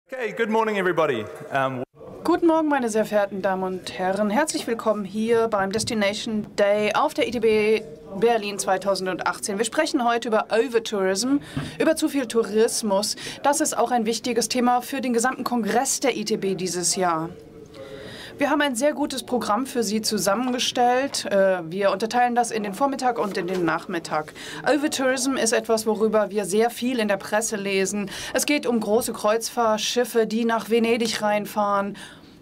Okay, good morning everybody. Guten Morgen, meine sehr verehrten Damen und Herren. Herzlich willkommen hier beim Destination Day auf der ITB Berlin 2018. Wir sprechen heute über Overtourism, über zu viel Tourismus. Das ist auch ein wichtiges Thema für den gesamten Kongress der ITB dieses Jahr. Wir haben ein sehr gutes Programm für Sie zusammengestellt. Wir unterteilen das in den Vormittag und in den Nachmittag. Overtourism ist etwas, worüber wir sehr viel in der Presse lesen. Es geht um große Kreuzfahrtschiffe, die nach Venedig reinfahren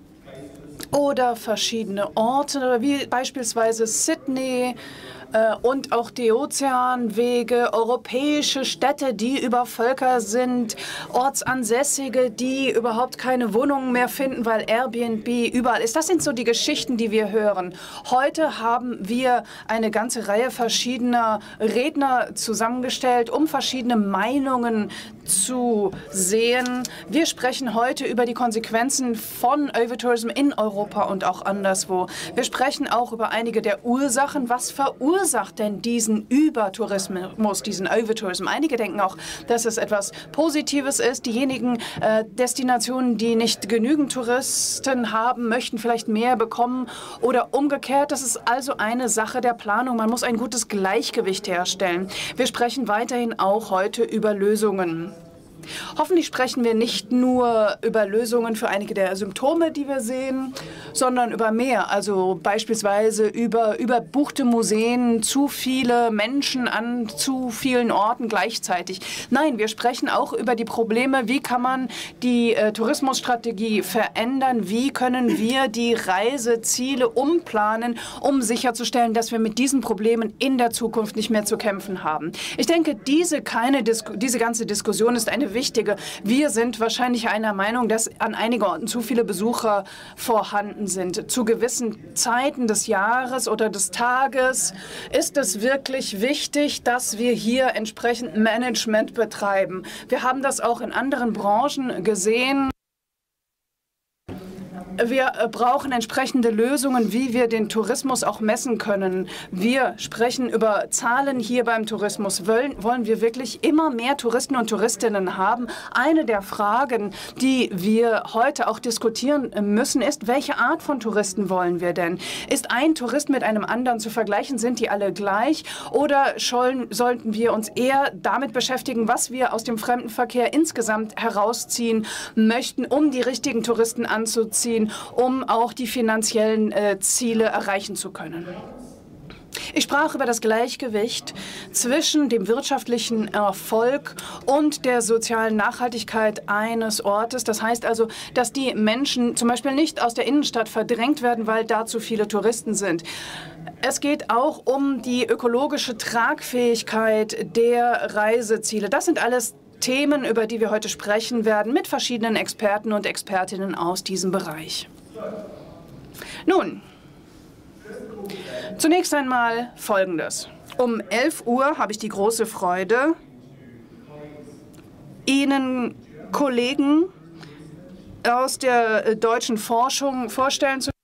oder verschiedene Orte, wie beispielsweise Sydney und auch die Ozeanwege, europäische Städte, die übervölkert sind, Ortsansässige, die überhaupt keine Wohnungen mehr finden, weil Airbnb überall ist. Das sind so die Geschichten, die wir hören. Heute haben wir eine ganze Reihe verschiedener Redner zusammengestellt, um verschiedene Meinungen zu sehen. Wir sprechen heute über die Konsequenzen von Overtourism in Europa und auch anderswo. Wir sprechen auch über einige der Ursachen. Was verursacht denn diesen Übertourismus, diesen Overtourism? Einige denken auch, dass es etwas Positives ist. Diejenigen Destinationen, die nicht genügend Touristen haben, möchten vielleicht mehr bekommen oder umgekehrt. Das ist also eine Sache der Planung. Man muss ein gutes Gleichgewicht herstellen. Wir sprechen weiterhin auch heute über Lösungen. Hoffentlich sprechen wir nicht nur über Lösungen für einige der Symptome, die wir sehen, sondern über mehr. Also beispielsweise über überbuchte Museen, zu viele Menschen an zu vielen Orten gleichzeitig. Nein, wir sprechen auch über die Probleme, wie kann man die Tourismusstrategie verändern, wie können wir die Reiseziele umplanen, um sicherzustellen, dass wir mit diesen Problemen in der Zukunft nicht mehr zu kämpfen haben. Ich denke, diese ganze Diskussion ist eine wichtige. Wir sind wahrscheinlich einer Meinung, dass an einigen Orten zu viele Besucher vorhanden sind. Zu gewissen Zeiten des Jahres oder des Tages ist es wirklich wichtig, dass wir hier entsprechend Management betreiben. Wir haben das auch in anderen Branchen gesehen. Wir brauchen entsprechende Lösungen, wie wir den Tourismus auch messen können. Wir sprechen über Zahlen hier beim Tourismus. Wollen wir wirklich immer mehr Touristen und Touristinnen haben? Eine der Fragen, die wir heute auch diskutieren müssen, ist, welche Art von Touristen wollen wir denn? Ist ein Tourist mit einem anderen zu vergleichen? Sind die alle gleich? Oder sollten wir uns eher damit beschäftigen, was wir aus dem Fremdenverkehr insgesamt herausziehen möchten, um die richtigen Touristen anzuziehen, um auch die finanziellen Ziele erreichen zu können? Ich sprach über das Gleichgewicht zwischen dem wirtschaftlichen Erfolg und der sozialen Nachhaltigkeit eines Ortes. Das heißt also, dass die Menschen zum Beispiel nicht aus der Innenstadt verdrängt werden, weil da zu viele Touristen sind. Es geht auch um die ökologische Tragfähigkeit der Reiseziele. Das sind alles Themen, über die wir heute sprechen werden, mit verschiedenen Experten und Expertinnen aus diesem Bereich. Nun, zunächst einmal Folgendes. Um 11 Uhr habe ich die große Freude, Ihnen Kollegen aus der deutschen Forschung vorstellen zu können.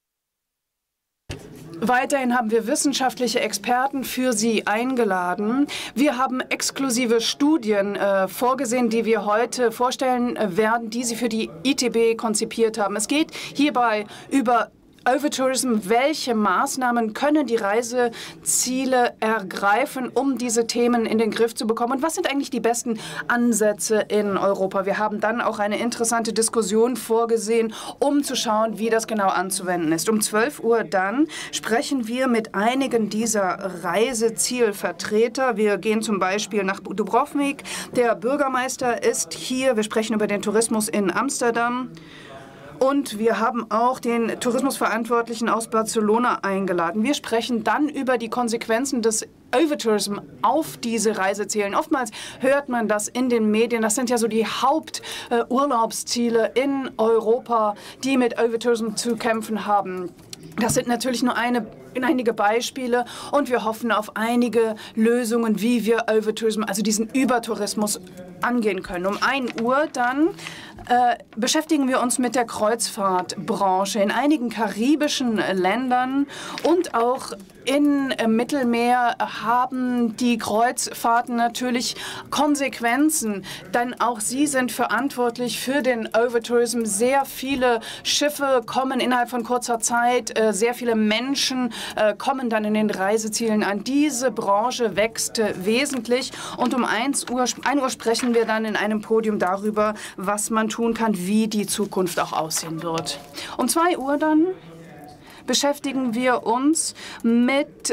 Weiterhin haben wir wissenschaftliche Experten für Sie eingeladen. Wir haben exklusive Studien vorgesehen, die wir heute vorstellen werden, die Sie für die ITB konzipiert haben. Es geht hierbei über Overtourism. Welche Maßnahmen können die Reiseziele ergreifen, um diese Themen in den Griff zu bekommen? Und was sind eigentlich die besten Ansätze in Europa? Wir haben dann auch eine interessante Diskussion vorgesehen, um zu schauen, wie das genau anzuwenden ist. Um 12 Uhr dann sprechen wir mit einigen dieser Reisezielvertreter. Wir gehen zum Beispiel nach Dubrovnik. Der Bürgermeister ist hier. Wir sprechen über den Tourismus in Amsterdam. Und wir haben auch den Tourismusverantwortlichen aus Barcelona eingeladen. Wir sprechen dann über die Konsequenzen des Overtourism auf diese Reiseziele. Oftmals hört man das in den Medien. Das sind ja so die Haupturlaubsziele in Europa, die mit Overtourism zu kämpfen haben. Das sind natürlich nur einige Beispiele und wir hoffen auf einige Lösungen, wie wir Overtourism, also diesen Übertourismus, angehen können. Um 1 Uhr dann beschäftigen wir uns mit der Kreuzfahrtbranche in einigen karibischen Ländern und auch im Mittelmeer haben die Kreuzfahrten natürlich Konsequenzen, denn auch sie sind verantwortlich für den Overtourism. Sehr viele Schiffe kommen innerhalb von kurzer Zeit, sehr viele Menschen kommen dann in den Reisezielen an. Diese Branche wächst wesentlich und um 1 Uhr sprechen wir dann in einem Podium darüber, was man tun kann, wie die Zukunft auch aussehen wird. Um 2 Uhr dann beschäftigen wir uns mit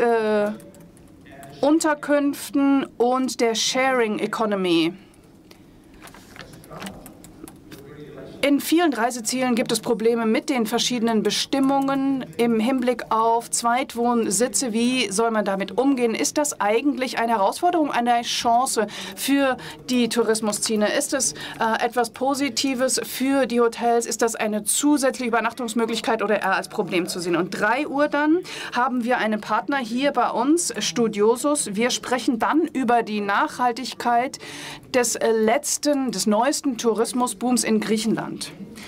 Unterkünften und der Sharing Economy. In vielen Reisezielen gibt es Probleme mit den verschiedenen Bestimmungen im Hinblick auf Zweitwohnsitze. Wie soll man damit umgehen? Ist das eigentlich eine Herausforderung, eine Chance für die Tourismusszene? Ist es etwas Positives für die Hotels? Ist das eine zusätzliche Übernachtungsmöglichkeit oder eher als Problem zu sehen? Und 3 Uhr dann haben wir einen Partner hier bei uns, Studiosus. Wir sprechen dann über die Nachhaltigkeit des neuesten Tourismusbooms in Griechenland.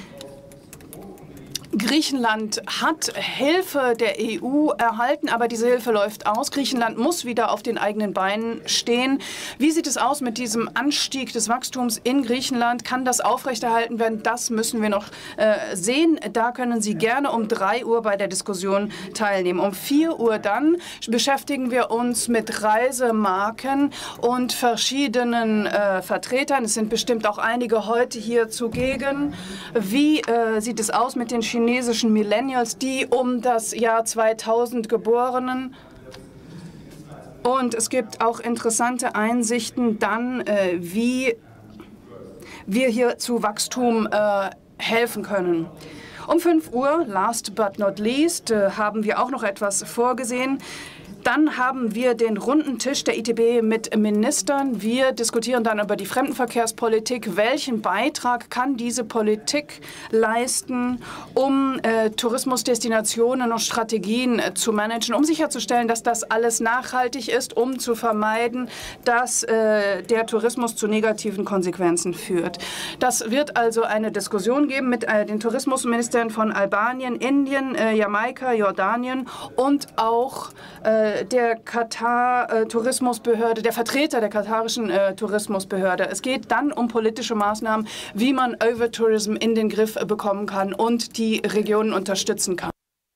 Griechenland hat Hilfe der EU erhalten, aber diese Hilfe läuft aus. Griechenland muss wieder auf den eigenen Beinen stehen. Wie sieht es aus mit diesem Anstieg des Wachstums in Griechenland? Kann das aufrechterhalten werden? Das müssen wir noch sehen. Da können Sie gerne um 3 Uhr bei der Diskussion teilnehmen. Um 4 Uhr dann beschäftigen wir uns mit Reisemarken und verschiedenen Vertretern. Es sind bestimmt auch einige heute hier zugegen. Wie sieht es aus mit den chinesischen Millennials, die um das Jahr 2000 Geborenen? Und es gibt auch interessante Einsichten dann, wie wir hier zu Wachstum helfen können. Um 5 Uhr, last but not least, haben wir auch noch etwas vorgesehen. Dann haben wir den runden Tisch der ITB mit Ministern. Wir diskutieren dann über die Fremdenverkehrspolitik. Welchen Beitrag kann diese Politik leisten, um Tourismusdestinationen und Strategien zu managen, um sicherzustellen, dass das alles nachhaltig ist, um zu vermeiden, dass der Tourismus zu negativen Konsequenzen führt. Das wird also eine Diskussion geben mit den Tourismusministern von Albanien, Indien, Jamaika, Jordanien und auch der Katar-Tourismusbehörde, der Vertreter der katarischen Tourismusbehörde. Es geht dann um politische Maßnahmen, wie man Overtourism in den Griff bekommen kann und die Regionen unterstützen kann.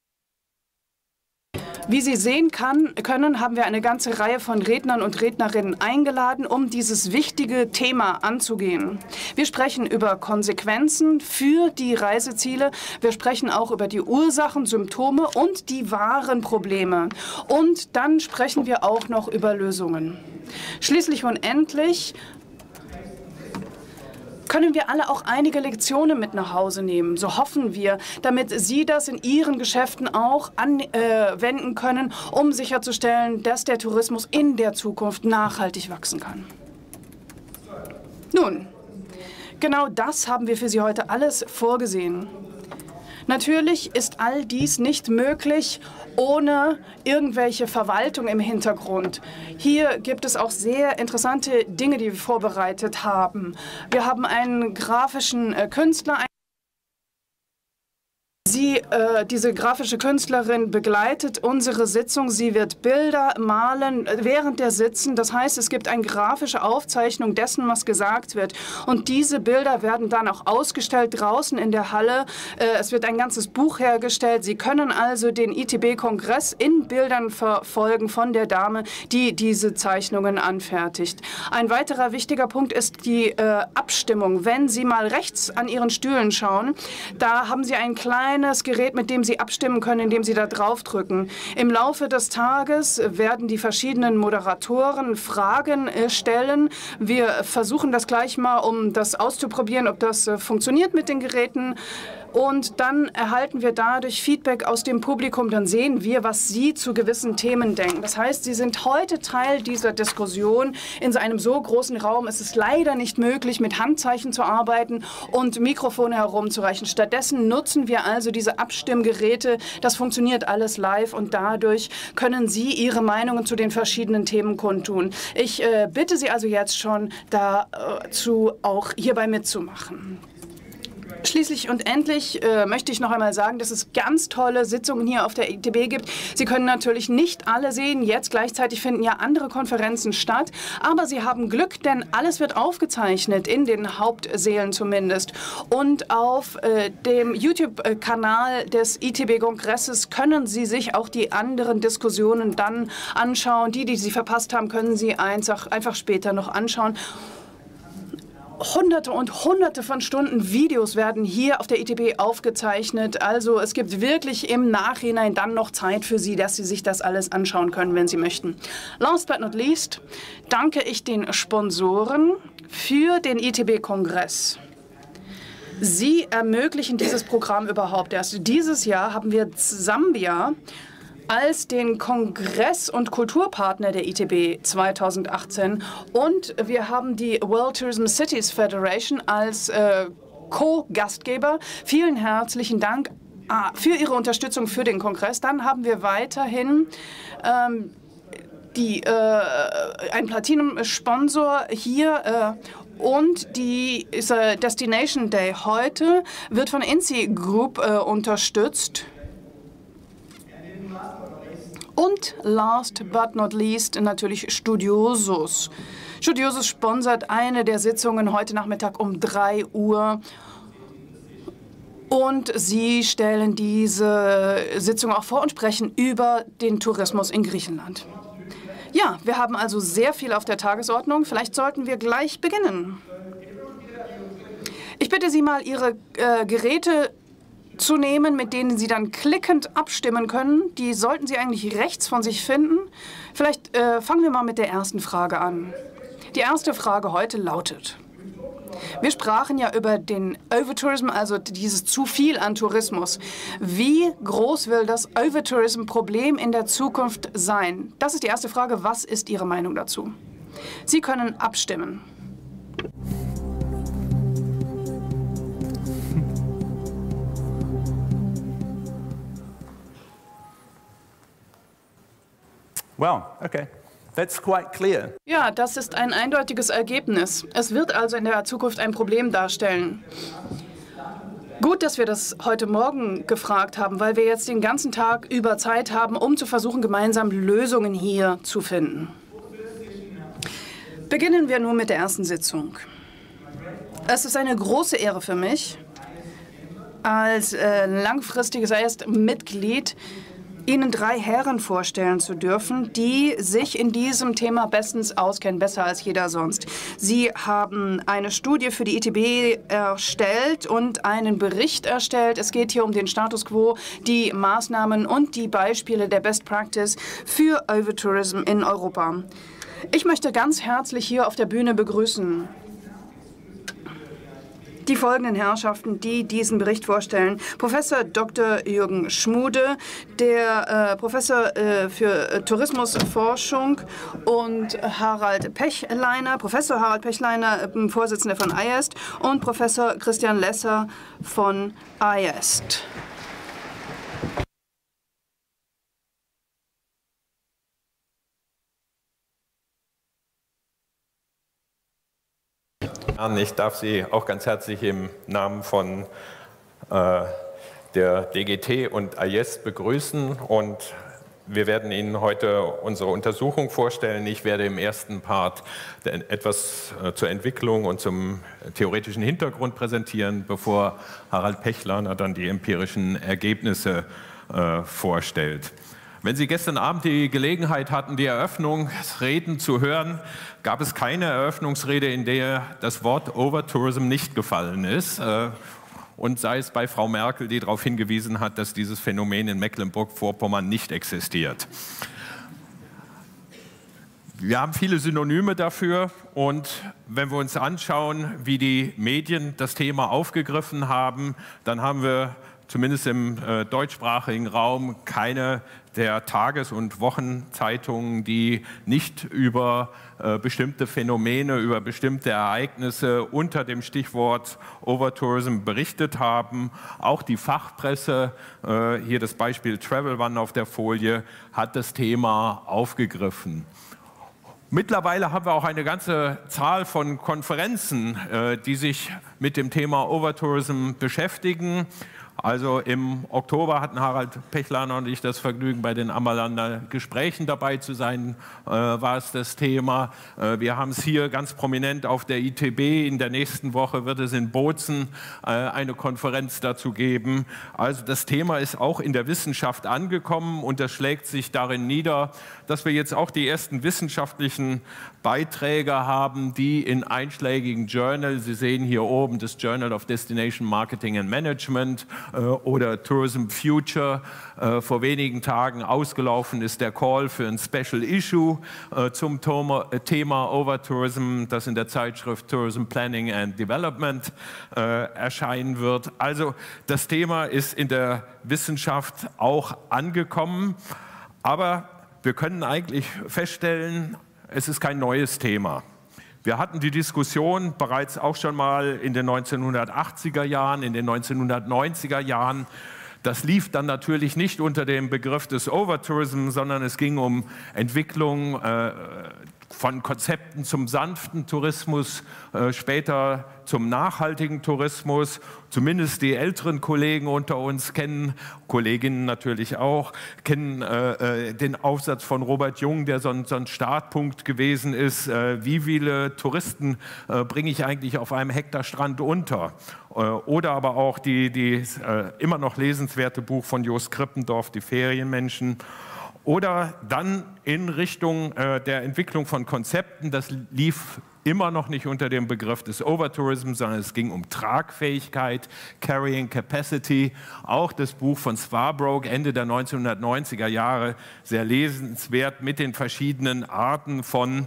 Wie Sie sehen können, haben wir eine ganze Reihe von Rednern und Rednerinnen eingeladen, um dieses wichtige Thema anzugehen. Wir sprechen über Konsequenzen für die Reiseziele. Wir sprechen auch über die Ursachen, Symptome und die wahren Probleme. Und dann sprechen wir auch noch über Lösungen. Schließlich und endlich können wir alle auch einige Lektionen mit nach Hause nehmen, so hoffen wir, damit Sie das in Ihren Geschäften auch anwenden können, um sicherzustellen, dass der Tourismus in der Zukunft nachhaltig wachsen kann. Nun, genau das haben wir für Sie heute alles vorgesehen. Natürlich ist all dies nicht möglich ohne irgendwelche Verwaltung im Hintergrund. Hier gibt es auch sehr interessante Dinge, die wir vorbereitet haben. Wir haben einen grafischen Künstler. Diese grafische Künstlerin begleitet unsere Sitzung. Sie wird Bilder malen während der Sitzung. Das heißt, es gibt eine grafische Aufzeichnung dessen, was gesagt wird. Und diese Bilder werden dann auch ausgestellt draußen in der Halle. Es wird ein ganzes Buch hergestellt. Sie können also den ITB-Kongress in Bildern verfolgen von der Dame, die diese Zeichnungen anfertigt. Ein weiterer wichtiger Punkt ist die Abstimmung. Wenn Sie mal rechts an Ihren Stühlen schauen, da haben Sie ein kleines Gerät, mit dem Sie abstimmen können, indem Sie da draufdrücken. Im Laufe des Tages werden die verschiedenen Moderatoren Fragen stellen. Wir versuchen das gleich mal, um das auszuprobieren, ob das funktioniert mit den Geräten. Und dann erhalten wir dadurch Feedback aus dem Publikum. Dann sehen wir, was Sie zu gewissen Themen denken. Das heißt, Sie sind heute Teil dieser Diskussion. In so einem so großen Raum ist es leider nicht möglich, mit Handzeichen zu arbeiten und Mikrofone herumzureichen. Stattdessen nutzen wir also diese Abstimmgeräte. Das funktioniert alles live und dadurch können Sie Ihre Meinungen zu den verschiedenen Themen kundtun. Ich bitte Sie also jetzt schon, dazu auch hierbei mitzumachen. Schließlich und endlich möchte ich noch einmal sagen, dass es ganz tolle Sitzungen hier auf der ITB gibt. Sie können natürlich nicht alle sehen. Jetzt gleichzeitig finden ja andere Konferenzen statt. Aber Sie haben Glück, denn alles wird aufgezeichnet, in den Hauptsälen zumindest. Und auf dem YouTube-Kanal des ITB-Kongresses können Sie sich auch die anderen Diskussionen dann anschauen. Die Sie verpasst haben, können Sie einfach später noch anschauen. Hunderte und Hunderte von Stunden Videos werden hier auf der ITB aufgezeichnet. Also es gibt wirklich im Nachhinein dann noch Zeit für Sie, dass Sie sich das alles anschauen können, wenn Sie möchten. Last but not least danke ich den Sponsoren für den ITB-Kongress. Sie ermöglichen dieses Programm überhaupt erst. Dieses Jahr haben wir Sambia als den Kongress- und Kulturpartner der ITB 2018 und wir haben die World Tourism Cities Federation als Co-Gastgeber. Vielen herzlichen Dank für Ihre Unterstützung für den Kongress. Dann haben wir weiterhin einen Platinum-Sponsor hier und dieser Destination Day heute wird von INSEE Group unterstützt. Und last but not least natürlich Studiosus. Studiosus sponsert eine der Sitzungen heute Nachmittag um 3 Uhr. Und sie stellen diese Sitzung auch vor und sprechen über den Tourismus in Griechenland. Ja, wir haben also sehr viel auf der Tagesordnung. Vielleicht sollten wir gleich beginnen. Ich bitte Sie mal, Ihre Geräte zu nehmen, mit denen Sie dann klickend abstimmen können. Die sollten Sie eigentlich rechts von sich finden. Vielleicht fangen wir mal mit der ersten Frage an. Die erste Frage heute lautet: Wir sprachen ja über den Overtourism, also dieses zu viel an Tourismus. Wie groß will das Overtourism-Problem in der Zukunft sein? Das ist die erste Frage. Was ist Ihre Meinung dazu? Sie können abstimmen. Well, okay. That's quite clear. Ja, das ist ein eindeutiges Ergebnis. Es wird also in der Zukunft ein Problem darstellen. Gut, dass wir das heute Morgen gefragt haben, weil wir jetzt den ganzen Tag über Zeit haben, um zu versuchen, gemeinsam Lösungen hier zu finden. Beginnen wir nun mit der ersten Sitzung. Es ist eine große Ehre für mich, als langfristiges Mitglied Ihnen 3 Herren vorstellen zu dürfen, die sich in diesem Thema bestens auskennen, besser als jeder sonst. Sie haben eine Studie für die ITB erstellt und einen Bericht erstellt. Es geht hier um den Status quo, die Maßnahmen und die Beispiele der Best Practice für Overtourism in Europa. Ich möchte ganz herzlich hier auf der Bühne begrüßen die folgenden Herrschaften, die diesen Bericht vorstellen. Professor Dr. Jürgen Schmude, der Professor für Tourismusforschung, und Harald Pechleiner, Professor Harald Pechleiner, Vorsitzender von IEST, und Professor Christian Lesser von IEST. Ich darf Sie auch ganz herzlich im Namen von der DGT und IEST begrüßen und wir werden Ihnen heute unsere Untersuchung vorstellen. Ich werde im ersten Part etwas zur Entwicklung und zum theoretischen Hintergrund präsentieren, bevor Harald Pechleiner dann die empirischen Ergebnisse vorstellt. Wenn Sie gestern Abend die Gelegenheit hatten, die Eröffnungsreden zu hören, gab es keine Eröffnungsrede, in der das Wort Overtourism nicht gefallen ist. Und sei es bei Frau Merkel, die darauf hingewiesen hat, dass dieses Phänomen in Mecklenburg-Vorpommern nicht existiert. Wir haben viele Synonyme dafür und wenn wir uns anschauen, wie die Medien das Thema aufgegriffen haben, dann haben wir zumindest im deutschsprachigen Raum keine der Tages- und Wochenzeitungen, die nicht über bestimmte Phänomene, über bestimmte Ereignisse unter dem Stichwort Overtourism berichtet haben. Auch die Fachpresse, hier das Beispiel Travel One auf der Folie, hat das Thema aufgegriffen. Mittlerweile haben wir auch eine ganze Zahl von Konferenzen, die sich mit dem Thema Overtourism beschäftigen. Also im Oktober hatten Harald Pechlaner und ich das Vergnügen, bei den Ammerlander Gesprächen dabei zu sein, war es das Thema. Wir haben es hier ganz prominent auf der ITB. In der nächsten Woche wird es in Bozen eine Konferenz dazu geben. Also das Thema ist auch in der Wissenschaft angekommen und das schlägt sich darin nieder, dass wir jetzt auch die ersten wissenschaftlichen Beiträge haben, die in einschlägigen Journals, Sie sehen hier oben das Journal of Destination Marketing and Management oder Tourism Future, vor wenigen Tagen ausgelaufen ist der Call für ein Special Issue zum Thema Overtourism, das in der Zeitschrift Tourism Planning and Development erscheinen wird. Also das Thema ist in der Wissenschaft auch angekommen, aber wir können eigentlich feststellen, es ist kein neues Thema. Wir hatten die Diskussion bereits auch schon mal in den 1980er Jahren, in den 1990er Jahren. Das lief dann natürlich nicht unter dem Begriff des Overtourism, sondern es ging um Entwicklung von Konzepten zum sanften Tourismus, später zum nachhaltigen Tourismus. Zumindest die älteren Kollegen unter uns kennen, Kolleginnen natürlich auch, kennen den Aufsatz von Robert Jung, der so ein Startpunkt gewesen ist. Wie viele Touristen bringe ich eigentlich auf einem Hektar Strand unter? Oder aber auch das immer noch lesenswerte Buch von Jost Krippendorf, Die Ferienmenschen. Oder dann in Richtung der Entwicklung von Konzepten, das lief immer noch nicht unter dem Begriff des Overtourism, sondern es ging um Tragfähigkeit, Carrying Capacity. Auch das Buch von Swarbrick Ende der 1990er Jahre, sehr lesenswert mit den verschiedenen Arten von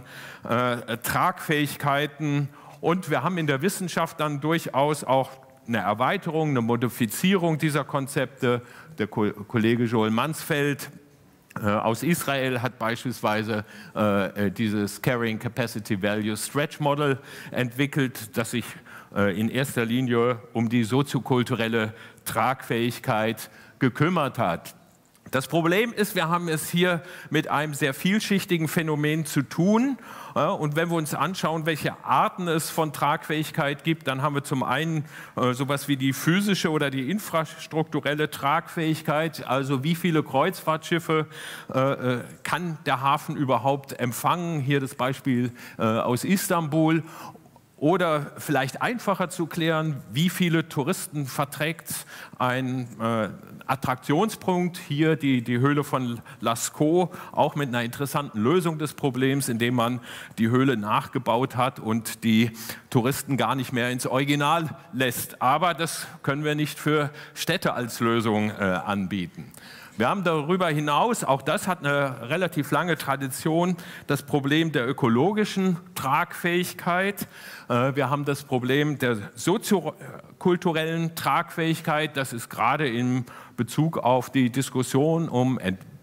Tragfähigkeiten. Und wir haben in der Wissenschaft dann durchaus auch eine Erweiterung, eine Modifizierung dieser Konzepte. Der Kollege Joel Mansfeld aus Israel hat beispielsweise dieses Carrying Capacity Value Stretch Model entwickelt, das sich in erster Linie um die soziokulturelle Tragfähigkeit gekümmert hat. Das Problem ist, wir haben es hier mit einem sehr vielschichtigen Phänomen zu tun. Und wenn wir uns anschauen, welche Arten es von Tragfähigkeit gibt, dann haben wir zum einen sowas wie die physische oder die infrastrukturelle Tragfähigkeit. Also wie viele Kreuzfahrtschiffe kann der Hafen überhaupt empfangen? Hier das Beispiel aus Istanbul. Oder vielleicht einfacher zu klären, wie viele Touristen verträgt ein Attraktionspunkt, hier die Höhle von Lascaux, auch mit einer interessanten Lösung des Problems, indem man die Höhle nachgebaut hat und die Touristen gar nicht mehr ins Original lässt. Aber das können wir nicht für Städte als Lösung anbieten. Wir haben darüber hinaus, auch das hat eine relativ lange Tradition, das Problem der ökologischen Tragfähigkeit. Wir haben das Problem der soziokulturellen Tragfähigkeit. Das ist gerade in Bezug auf die Diskussion um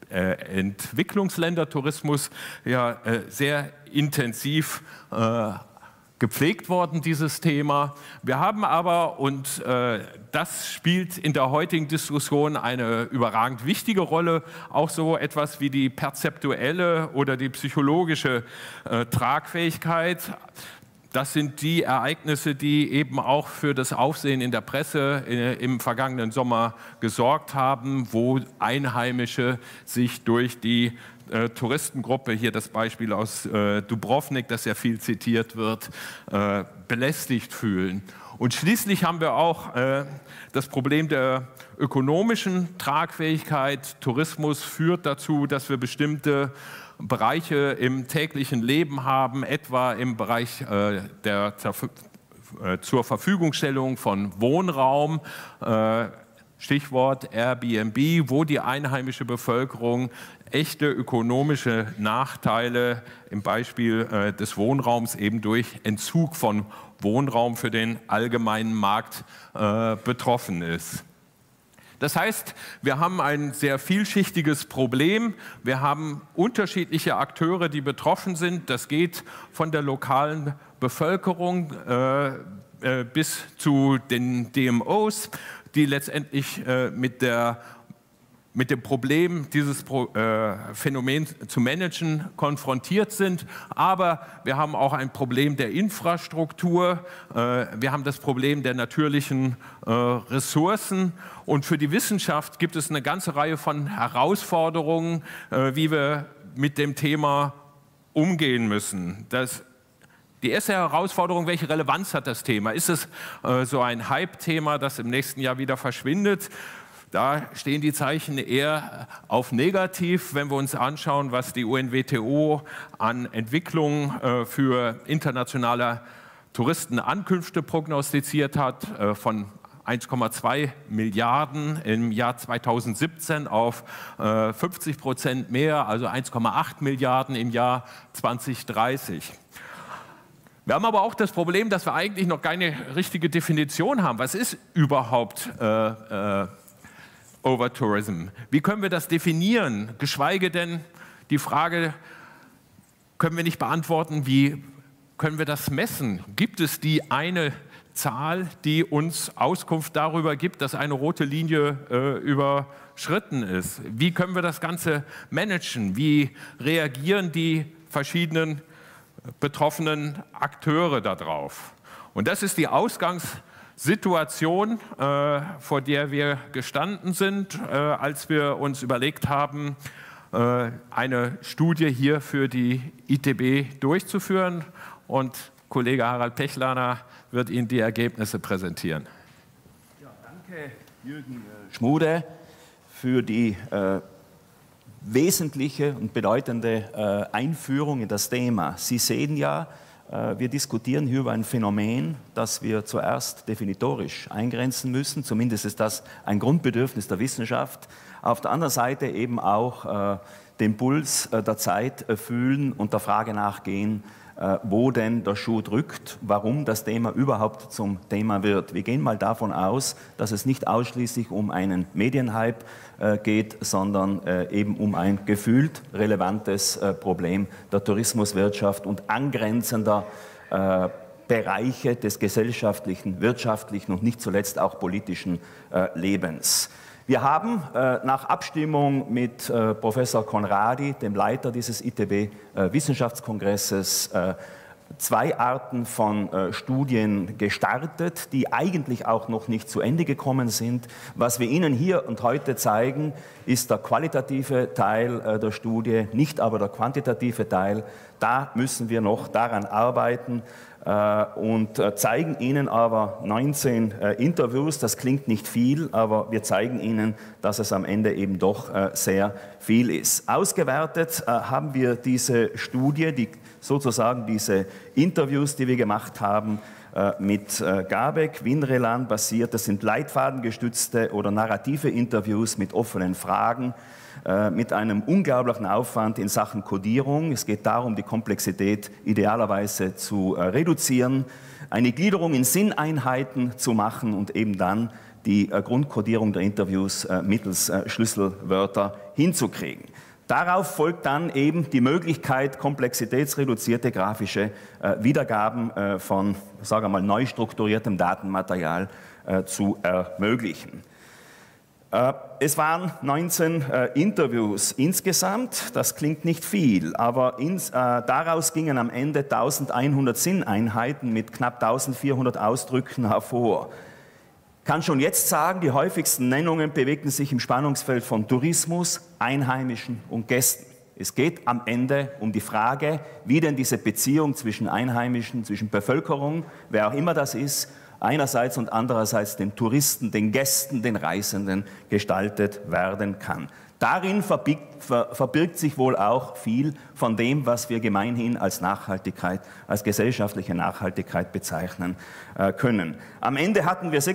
Entwicklungsländertourismus ja sehr intensiv gepflegt worden, dieses Thema. Wir haben aber, und das spielt in der heutigen Diskussion eine überragend wichtige Rolle, auch so etwas wie die perzeptuelle oder die psychologische Tragfähigkeit. Das sind die Ereignisse, die eben auch für das Aufsehen in der Presse im vergangenen Sommer gesorgt haben, wo Einheimische sich durch die Touristengruppe, hier das Beispiel aus Dubrovnik, das ja viel zitiert wird, belästigt fühlen. Und schließlich haben wir auch das Problem der ökonomischen Tragfähigkeit. Tourismus führt dazu, dass wir bestimmte Bereiche im täglichen Leben haben, etwa im Bereich der zur Verfügungstellung von Wohnraum. Stichwort Airbnb, wo die einheimische Bevölkerung echte ökonomische Nachteile im Beispiel des Wohnraums eben durch Entzug von Wohnraum für den allgemeinen Markt betroffen ist. Das heißt, wir haben ein sehr vielschichtiges Problem. Wir haben unterschiedliche Akteure, die betroffen sind. Das geht von der lokalen Bevölkerung bis zu den DMOs, die letztendlich mit dem Problem, dieses Phänomen zu managen, konfrontiert sind. Aber wir haben auch ein Problem der Infrastruktur, wir haben das Problem der natürlichen Ressourcen. Und für die Wissenschaft gibt es eine ganze Reihe von Herausforderungen, wie wir mit dem Thema umgehen müssen. Die erste Herausforderung, welche Relevanz hat das Thema? Ist es so ein Hype-Thema, das im nächsten Jahr wieder verschwindet? Da stehen die Zeichen eher auf negativ, wenn wir uns anschauen, was die UNWTO an Entwicklungen für internationale Touristenankünfte prognostiziert hat, von 1,2 Milliarden im Jahr 2017 auf 50% mehr, also 1,8 Milliarden im Jahr 2030. Wir haben aber auch das Problem, dass wir eigentlich noch keine richtige Definition haben. Was ist überhaupt Overtourism? Wie können wir das definieren? Geschweige denn die Frage, können wir nicht beantworten, wie können wir das messen? Gibt es die eine Zahl, die uns Auskunft darüber gibt, dass eine rote Linie überschritten ist? Wie können wir das Ganze managen? Wie reagieren die verschiedenen betroffenen Akteure darauf? Und das ist die Ausgangssituation, vor der wir gestanden sind, als wir uns überlegt haben, eine Studie hier für die ITB durchzuführen. Und Kollege Harald Pechlaner wird Ihnen die Ergebnisse präsentieren. Ja, danke Jürgen Schmude für die wesentliche und bedeutende Einführung in das Thema. Sie sehen ja, wir diskutieren hier über ein Phänomen, das wir zuerst definitorisch eingrenzen müssen. Zumindest ist das ein Grundbedürfnis der Wissenschaft. Auf der anderen Seite eben auch den Puls der Zeit fühlen und der Frage nachgehen, wo denn der Schuh drückt, warum das Thema überhaupt zum Thema wird. Wir gehen mal davon aus, dass es nicht ausschließlich um einen Medienhype geht, sondern eben um ein gefühlt relevantes Problem der Tourismuswirtschaft und angrenzender Bereiche des gesellschaftlichen, wirtschaftlichen und nicht zuletzt auch politischen Lebens. Wir haben nach Abstimmung mit Professor Conradi, dem Leiter dieses ITB-Wissenschaftskongresses, zwei Arten von Studien gestartet, die eigentlich auch noch nicht zu Ende gekommen sind. Was wir Ihnen hier und heute zeigen, ist der qualitative Teil der Studie, nicht aber der quantitative Teil. Da müssen wir noch daran arbeiten. Und zeigen Ihnen aber 19 Interviews. Das klingt nicht viel, aber wir zeigen Ihnen, dass es am Ende eben doch sehr viel ist. Ausgewertet haben wir diese Studie, sozusagen diese Interviews, die wir gemacht haben, mit Gabeck, Winrelan basiert. Das sind leitfadengestützte oder narrative Interviews mit offenen Fragen, mit einem unglaublichen Aufwand in Sachen Kodierung. Es geht darum, die Komplexität idealerweise zu reduzieren, eine Gliederung in Sinneinheiten zu machen und eben dann die Grundkodierung der Interviews mittels Schlüsselwörter hinzukriegen. Darauf folgt dann eben die Möglichkeit, komplexitätsreduzierte grafische Wiedergaben von, sagen wir mal, neu strukturiertem Datenmaterial zu ermöglichen. Es waren 19 Interviews insgesamt, das klingt nicht viel, aber daraus gingen am Ende 1100 Sinneinheiten mit knapp 1400 Ausdrücken hervor. Ich kann schon jetzt sagen, die häufigsten Nennungen bewegten sich im Spannungsfeld von Tourismus, Einheimischen und Gästen. Es geht am Ende um die Frage, wie denn diese Beziehung zwischen Einheimischen, zwischen Bevölkerung, wer auch immer das ist, einerseits und andererseits den Touristen, den Gästen, den Reisenden gestaltet werden kann. darin verbirgt sich wohl auch viel von dem, was wir gemeinhin als Nachhaltigkeit, als gesellschaftliche Nachhaltigkeit bezeichnen können. Am Ende hatten wir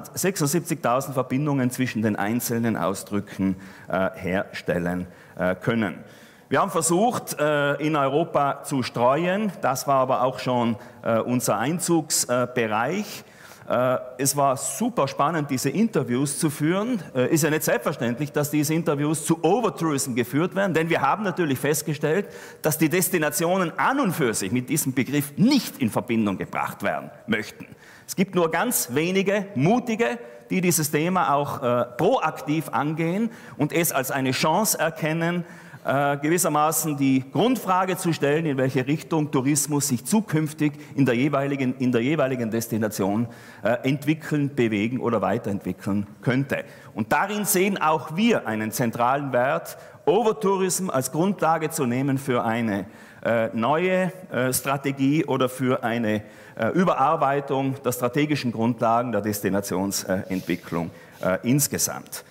76.000 Verbindungen zwischen den einzelnen Ausdrücken herstellen können. Wir haben versucht, in Europa zu streuen. Das war aber auch schon unser Einzugsbereich. Es war super spannend, diese Interviews zu führen. Ist ja nicht selbstverständlich, dass diese Interviews zu Overtourism geführt werden, denn wir haben natürlich festgestellt, dass die Destinationen an und für sich mit diesem Begriff nicht in Verbindung gebracht werden möchten. Es gibt nur ganz wenige Mutige, die dieses Thema auch proaktiv angehen und es als eine Chance erkennen, gewissermaßen die Grundfrage zu stellen, in welche Richtung Tourismus sich zukünftig in der jeweiligen Destination entwickeln, bewegen oder weiterentwickeln könnte. Und darin sehen auch wir einen zentralen Wert, Overtourism als Grundlage zu nehmen für eine neue Strategie oder für eine Überarbeitung der strategischen Grundlagen der Destinationsentwicklung insgesamt.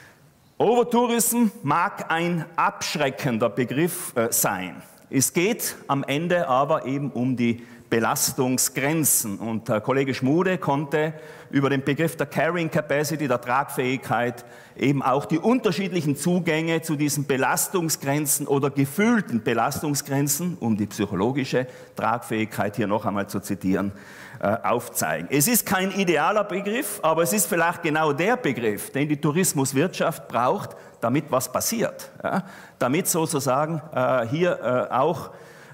Overtourism mag ein abschreckender Begriff sein. Es geht am Ende aber eben um die Belastungsgrenzen. Und Kollege Schmude konnte über den Begriff der Carrying Capacity, der Tragfähigkeit, eben auch die unterschiedlichen Zugänge zu diesen Belastungsgrenzen oder gefühlten Belastungsgrenzen, um die psychologische Tragfähigkeit hier noch einmal zu zitieren, aufzeigen. Es ist kein idealer Begriff, aber es ist vielleicht genau der Begriff, den die Tourismuswirtschaft braucht, damit was passiert. Ja? Damit sozusagen hier auch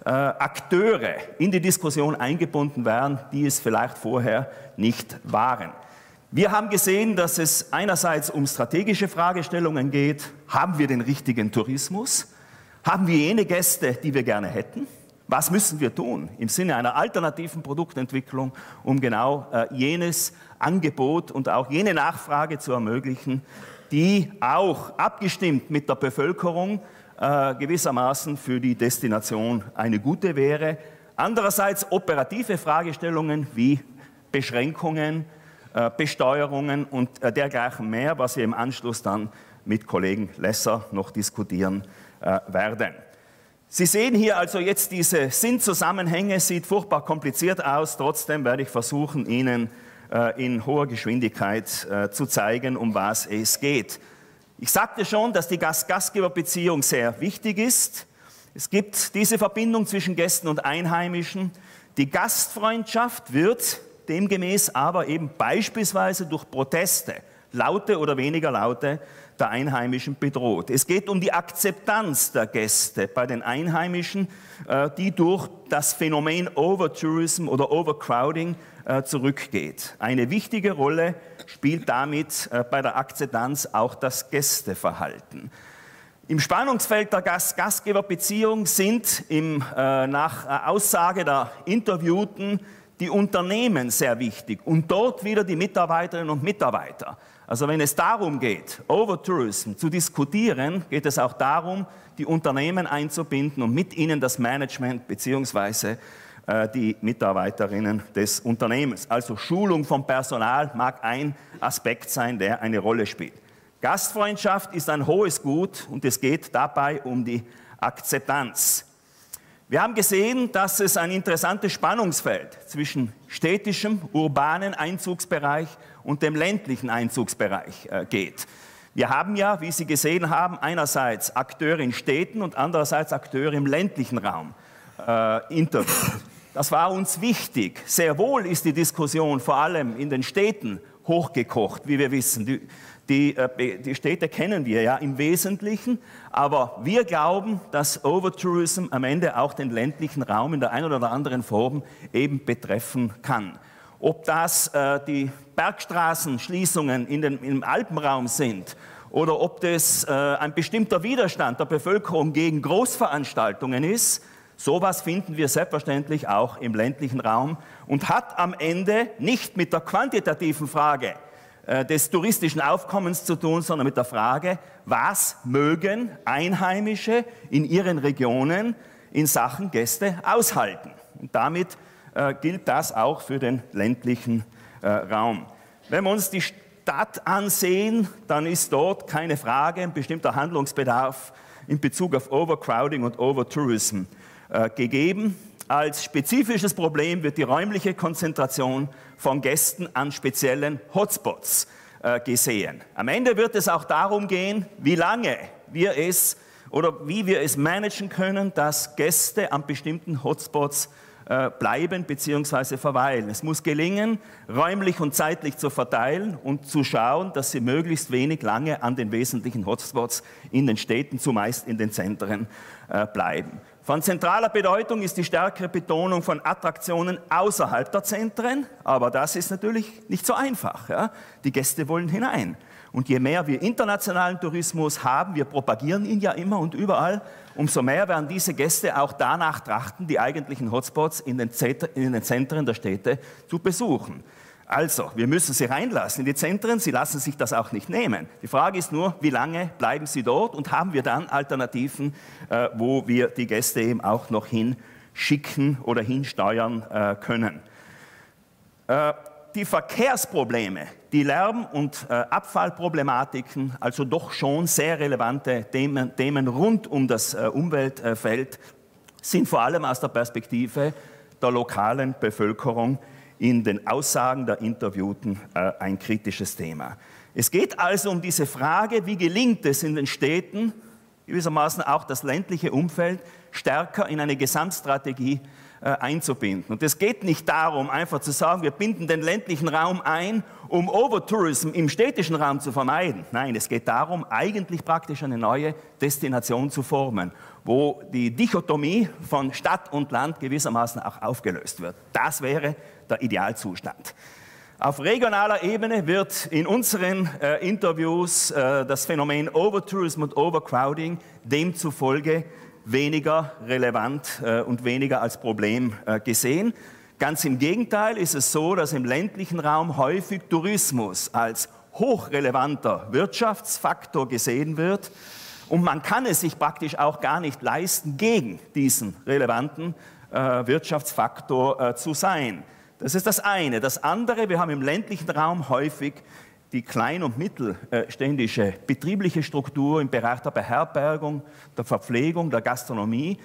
Akteure in die Diskussion eingebunden werden, die es vielleicht vorher nicht waren. Wir haben gesehen, dass es einerseits um strategische Fragestellungen geht. Haben wir den richtigen Tourismus? Haben wir jene Gäste, die wir gerne hätten? Was müssen wir tun im Sinne einer alternativen Produktentwicklung, um genau jenes Angebot und auch jene Nachfrage zu ermöglichen, die auch abgestimmt mit der Bevölkerung gewissermaßen für die Destination eine gute wäre. Andererseits operative Fragestellungen wie Beschränkungen, Besteuerungen und dergleichen mehr, was wir im Anschluss dann mit Kollegen Lesser noch diskutieren werden. Sie sehen hier also jetzt diese Sinnzusammenhänge, sieht furchtbar kompliziert aus, trotzdem werde ich versuchen, Ihnen in hoher Geschwindigkeit zu zeigen, um was es geht. Ich sagte schon, dass die Gast-Gastgeber-Beziehung sehr wichtig ist. Es gibt diese Verbindung zwischen Gästen und Einheimischen. Die Gastfreundschaft wird demgemäß aber eben beispielsweise durch Proteste, laute oder weniger laute, der Einheimischen bedroht. Es geht um die Akzeptanz der Gäste bei den Einheimischen, die durch das Phänomen Overtourism oder Overcrowding zurückgeht. Eine wichtige Rolle spielt damit bei der Akzeptanz auch das Gästeverhalten. Im Spannungsfeld der Gast-Gastgeber-Beziehung sind nach Aussage der Interviewten die Unternehmen sehr wichtig und dort wieder die Mitarbeiterinnen und Mitarbeiter. Also wenn es darum geht, Overtourism zu diskutieren, geht es auch darum, die Unternehmen einzubinden und mit ihnen das Management bzw. die Mitarbeiterinnen des Unternehmens. Also Schulung von Personal mag ein Aspekt sein, der eine Rolle spielt. Gastfreundschaft ist ein hohes Gut und es geht dabei um die Akzeptanz. Wir haben gesehen, dass es ein interessantes Spannungsfeld zwischen städtischem, urbanen Einzugsbereich und dem ländlichen Einzugsbereich geht. Wir haben ja, wie Sie gesehen haben, einerseits Akteure in Städten und andererseits Akteure im ländlichen Raum interviewt. Das war uns wichtig. Sehr wohl ist die Diskussion vor allem in den Städten hochgekocht, wie wir wissen. Die Städte kennen wir ja im Wesentlichen, aber wir glauben, dass Overtourism am Ende auch den ländlichen Raum in der einen oder anderen Form eben betreffen kann. Ob das die Bergstraßenschließungen im Alpenraum sind oder ob das ein bestimmter Widerstand der Bevölkerung gegen Großveranstaltungen ist, sowas finden wir selbstverständlich auch im ländlichen Raum und hat am Ende nicht mit der quantitativen Frage des touristischen Aufkommens zu tun, sondern mit der Frage, was mögen Einheimische in ihren Regionen in Sachen Gäste aushalten. Und damit gilt das auch für den ländlichen Raum. Wenn wir uns Stadt ansehen, dann ist dort keine Frage ein bestimmter Handlungsbedarf in Bezug auf Overcrowding und Overtourism gegeben. Als spezifisches Problem wird die räumliche Konzentration von Gästen an speziellen Hotspots gesehen. Am Ende wird es auch darum gehen, wie lange wir es oder wie wir es managen können, dass Gäste an bestimmten Hotspots bleiben bzw. verweilen. Es muss gelingen, räumlich und zeitlich zu verteilen und zu schauen, dass sie möglichst wenig lange an den wesentlichen Hotspots in den Städten, zumeist in den Zentren, bleiben. Von zentraler Bedeutung ist die stärkere Betonung von Attraktionen außerhalb der Zentren, aber das ist natürlich nicht so einfach. Ja? Die Gäste wollen hinein. Und je mehr wir internationalen Tourismus haben, wir propagieren ihn ja immer und überall, umso mehr werden diese Gäste auch danach trachten, die eigentlichen Hotspots in den Zentren der Städte zu besuchen. Also, wir müssen sie reinlassen in die Zentren, sie lassen sich das auch nicht nehmen. Die Frage ist nur, wie lange bleiben sie dort und haben wir dann Alternativen, wo wir die Gäste eben auch noch hinschicken oder hinsteuern können. Die Verkehrsprobleme, die Lärm- und Abfallproblematiken, also doch schon sehr relevante Themen rund um das Umweltfeld, sind vor allem aus der Perspektive der lokalen Bevölkerung in den Aussagen der Interviewten ein kritisches Thema. Es geht also um diese Frage, wie gelingt es in den Städten, gewissermaßen auch das ländliche Umfeld stärker in eine Gesamtstrategie einzubinden. Und es geht nicht darum, einfach zu sagen, wir binden den ländlichen Raum ein, um Overtourism im städtischen Raum zu vermeiden. Nein, es geht darum, eigentlich praktisch eine neue Destination zu formen, wo die Dichotomie von Stadt und Land gewissermaßen auch aufgelöst wird. Das wäre der Idealzustand. Auf regionaler Ebene wird in unseren Interviews das Phänomen Overtourism und Overcrowding demzufolge weniger relevant und weniger als Problem gesehen. Ganz im Gegenteil ist es so, dass im ländlichen Raum häufig Tourismus als hochrelevanter Wirtschaftsfaktor gesehen wird und man kann es sich praktisch auch gar nicht leisten, gegen diesen relevanten Wirtschaftsfaktor zu sein. Das ist das eine. Das andere, wir haben im ländlichen Raum häufig die klein- und mittelständische betriebliche Struktur im Bereich der Beherbergung, der Verpflegung, der Gastronomie,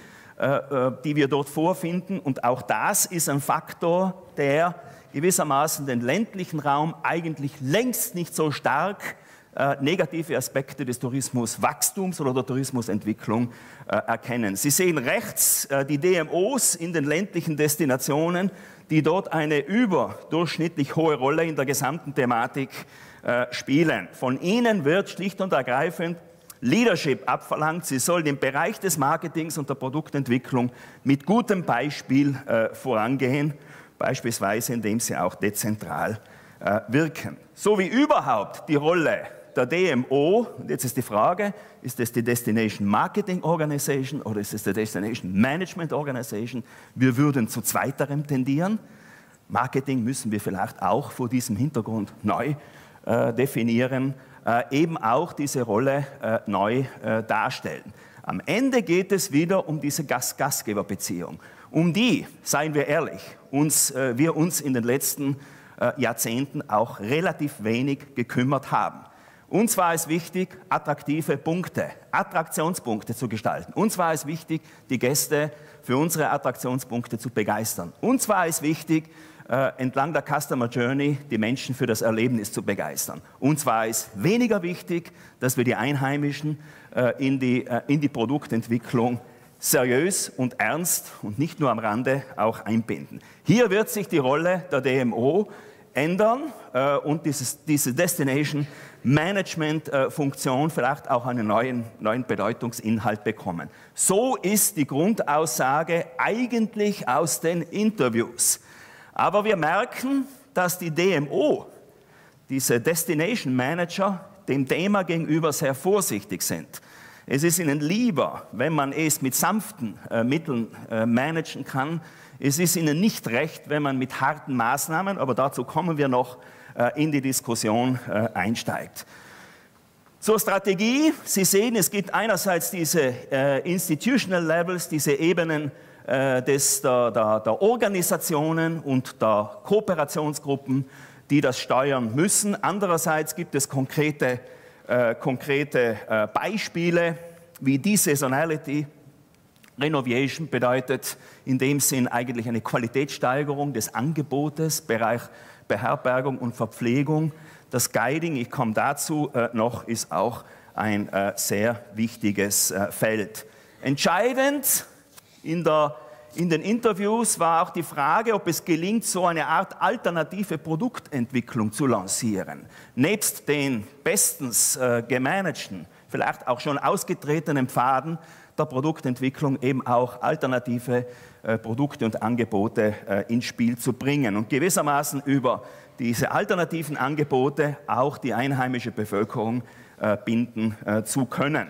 die wir dort vorfinden. Und auch das ist ein Faktor, der gewissermaßen den ländlichen Raum eigentlich längst nicht so stark negative Aspekte des Tourismuswachstums oder der Tourismusentwicklung erkennen. Sie sehen rechts die DMOs in den ländlichen Destinationen, die dort eine überdurchschnittlich hohe Rolle in der gesamten Thematik spielen. Von ihnen wird schlicht und ergreifend Leadership abverlangt. Sie sollen im Bereich des Marketings und der Produktentwicklung mit gutem Beispiel vorangehen, beispielsweise indem sie auch dezentral wirken. So wie überhaupt die Rolle der DMO, und jetzt ist die Frage, ist es die Destination Marketing Organization oder ist es die Destination Management Organization? Wir würden zu zweiterem tendieren. Marketing müssen wir vielleicht auch vor diesem Hintergrund neu definieren, eben auch diese Rolle neu darstellen. Am Ende geht es wieder um diese Gast-Gastgeber-Beziehung. Um die, seien wir ehrlich, wir uns in den letzten Jahrzehnten auch relativ wenig gekümmert haben. Uns war es wichtig, attraktive Punkte, Attraktionspunkte zu gestalten. Uns war es wichtig, die Gäste für unsere Attraktionspunkte zu begeistern. Uns war es wichtig, entlang der Customer Journey die Menschen für das Erlebnis zu begeistern. Uns war es weniger wichtig, dass wir die Einheimischen in die Produktentwicklung seriös und ernst und nicht nur am Rande auch einbinden. Hier wird sich die Rolle der DMO ändern und diese Destination Management Funktion vielleicht auch einen neuen Bedeutungsinhalt bekommen. So ist die Grundaussage eigentlich aus den Interviews. Aber wir merken, dass die DMO, diese Destination Manager, dem Thema gegenüber sehr vorsichtig sind. Es ist ihnen lieber, wenn man es mit sanften Mitteln managen kann. Es ist ihnen nicht recht, wenn man mit harten Maßnahmen, aber dazu kommen wir noch, in die Diskussion einsteigt. Zur Strategie. Sie sehen, es gibt einerseits diese Institutional Levels, diese Ebenen der Organisationen und der Kooperationsgruppen, die das steuern müssen. Andererseits gibt es konkrete Beispiele, wie Desaisonality. Renovation bedeutet in dem Sinn eigentlich eine Qualitätssteigerung des Angebotes, Bereich Beherbergung und Verpflegung. Das Guiding, ich komme dazu noch, ist auch ein sehr wichtiges Feld. Entscheidend in den Interviews war auch die Frage, ob es gelingt, so eine Art alternative Produktentwicklung zu lancieren. Nebst den bestens gemanagten, vielleicht auch schon ausgetretenen Pfaden der Produktentwicklung eben auch alternative Produkte und Angebote ins Spiel zu bringen und gewissermaßen über diese alternativen Angebote auch die einheimische Bevölkerung binden zu können.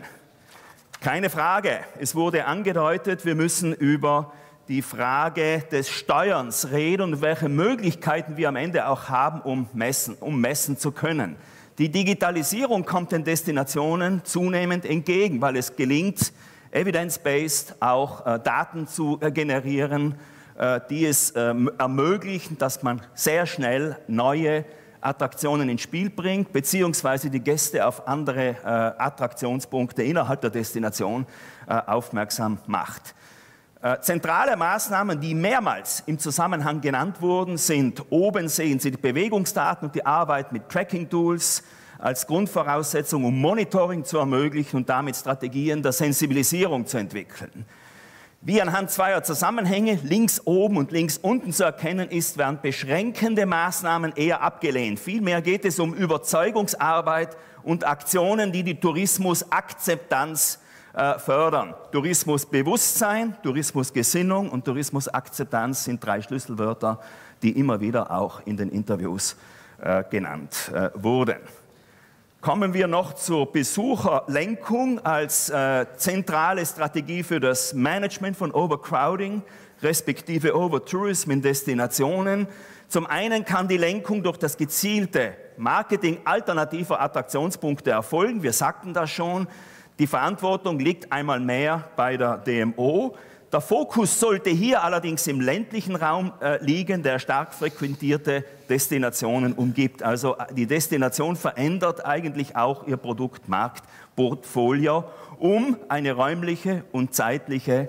Keine Frage, es wurde angedeutet, wir müssen über die Frage des Steuerns reden und welche Möglichkeiten wir am Ende auch haben, um messen zu können. Die Digitalisierung kommt den Destinationen zunehmend entgegen, weil es gelingt, evidence-based auch Daten zu generieren, die es ermöglichen, dass man sehr schnell neue Attraktionen ins Spiel bringt, beziehungsweise die Gäste auf andere Attraktionspunkte innerhalb der Destination aufmerksam macht. Zentrale Maßnahmen, die mehrmals im Zusammenhang genannt wurden, sind: Oben sehen Sie die Bewegungsdaten und die Arbeit mit Tracking-Tools als Grundvoraussetzung, um Monitoring zu ermöglichen und damit Strategien der Sensibilisierung zu entwickeln. Wie anhand zweier Zusammenhänge, links oben und links unten zu erkennen ist, werden beschränkende Maßnahmen eher abgelehnt. Vielmehr geht es um Überzeugungsarbeit und Aktionen, die die Tourismusakzeptanz fördern. Tourismusbewusstsein, Tourismusgesinnung und Tourismusakzeptanz sind 3 Schlüsselwörter, die immer wieder auch in den Interviews genannt wurden. Kommen wir noch zur Besucherlenkung als zentrale Strategie für das Management von Overcrowding, respektive Overtourism in Destinationen. Zum einen kann die Lenkung durch das gezielte Marketing alternativer Attraktionspunkte erfolgen. Wir sagten das schon. Die Verantwortung liegt einmal mehr bei der DMO. Der Fokus sollte hier allerdings im ländlichen Raum liegen, der stark frequentierte Destinationen umgibt. Also die Destination verändert eigentlich auch ihr Produktmarktportfolio, um eine räumliche und zeitliche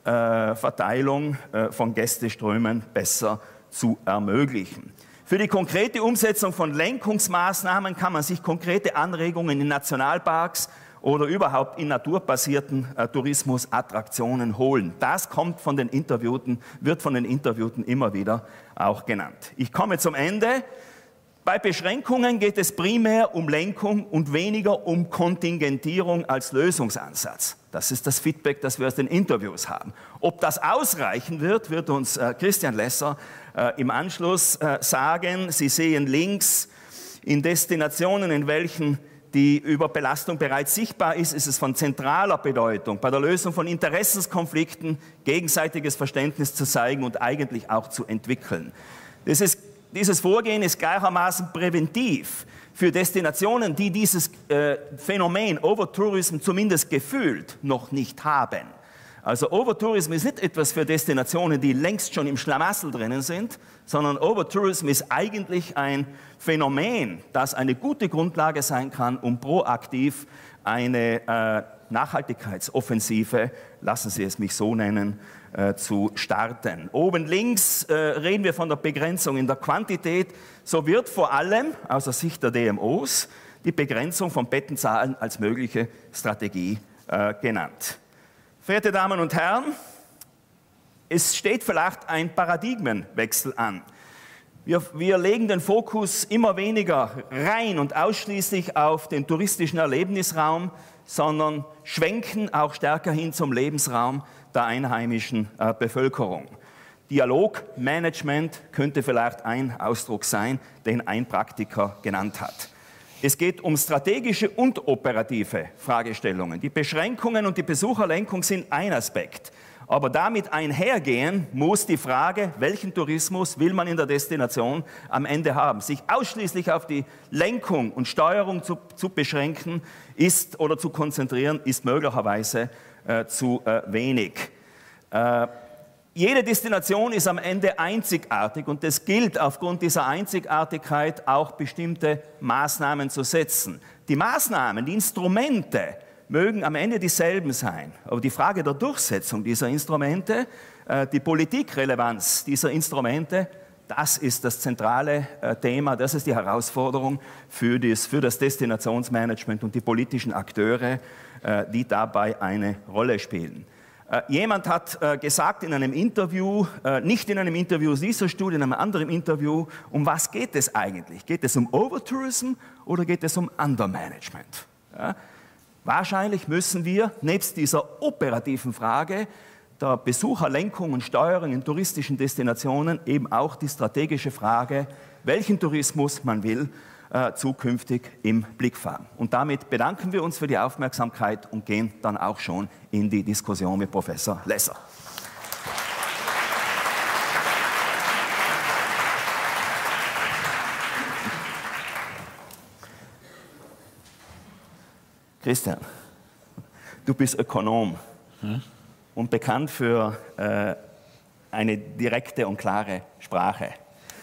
Verteilung von Gästeströmen besser zu ermöglichen. Für die konkrete Umsetzung von Lenkungsmaßnahmen kann man sich konkrete Anregungen in Nationalparks oder überhaupt in naturbasierten Tourismusattraktionen holen. Das kommt von den Interviewten, wird von den Interviewten immer wieder auch genannt. Ich komme zum Ende. Bei Beschränkungen geht es primär um Lenkung und weniger um Kontingentierung als Lösungsansatz. Das ist das Feedback, das wir aus den Interviews haben. Ob das ausreichen wird, wird uns Christian Lesser im Anschluss sagen. Sie sehen links, in Destinationen, in welchen die Überbelastung bereits sichtbar ist, ist es von zentraler Bedeutung, bei der Lösung von Interessenskonflikten gegenseitiges Verständnis zu zeigen und eigentlich auch zu entwickeln. Dieses Vorgehen ist gleichermaßen präventiv für Destinationen, die dieses Phänomen Overtourism zumindest gefühlt noch nicht haben. Also Overtourism ist nicht etwas für Destinationen, die längst schon im Schlamassel drinnen sind, sondern Overtourism ist eigentlich ein Phänomen, das eine gute Grundlage sein kann, um proaktiv eine Nachhaltigkeitsoffensive, lassen Sie es mich so nennen, zu starten. Oben links reden wir von der Begrenzung in der Quantität. So wird vor allem aus der Sicht der DMOs die Begrenzung von Bettenzahlen als mögliche Strategie genannt. Verehrte Damen und Herren, es steht vielleicht ein Paradigmenwechsel an. Wir legen den Fokus immer weniger rein und ausschließlich auf den touristischen Erlebnisraum, sondern schwenken auch stärker hin zum Lebensraum der einheimischen Bevölkerung. Dialogmanagement könnte vielleicht ein Ausdruck sein, den ein Praktiker genannt hat. Es geht um strategische und operative Fragestellungen. Die Beschränkungen und die Besucherlenkung sind ein Aspekt. Aber damit einhergehen muss die Frage, welchen Tourismus will man in der Destination am Ende haben. Sich ausschließlich auf die Lenkung und Steuerung zu beschränken ist oder zu konzentrieren, ist möglicherweise zu wenig. jede Destination ist am Ende einzigartig und es gilt aufgrund dieser Einzigartigkeit auch bestimmte Maßnahmen zu setzen. Die Maßnahmen, die Instrumente mögen am Ende dieselben sein, aber die Frage der Durchsetzung dieser Instrumente, die Politikrelevanz dieser Instrumente, das ist das zentrale Thema, das ist die Herausforderung für das Destinationsmanagement und die politischen Akteure, die dabei eine Rolle spielen. Jemand hat gesagt in einem Interview, nicht in einem Interview aus dieser Studie, in einem anderen Interview, um was geht es eigentlich? Geht es um Overtourism oder geht es um Undermanagement? Ja? Wahrscheinlich müssen wir nebst dieser operativen Frage der Besucherlenkung und Steuerung in touristischen Destinationen eben auch die strategische Frage, welchen Tourismus man will, zukünftig im Blick haben. Und damit bedanken wir uns für die Aufmerksamkeit und gehen dann auch schon in die Diskussion mit Professor Lesser. Christian, du bist Ökonom und bekannt für eine direkte und klare Sprache.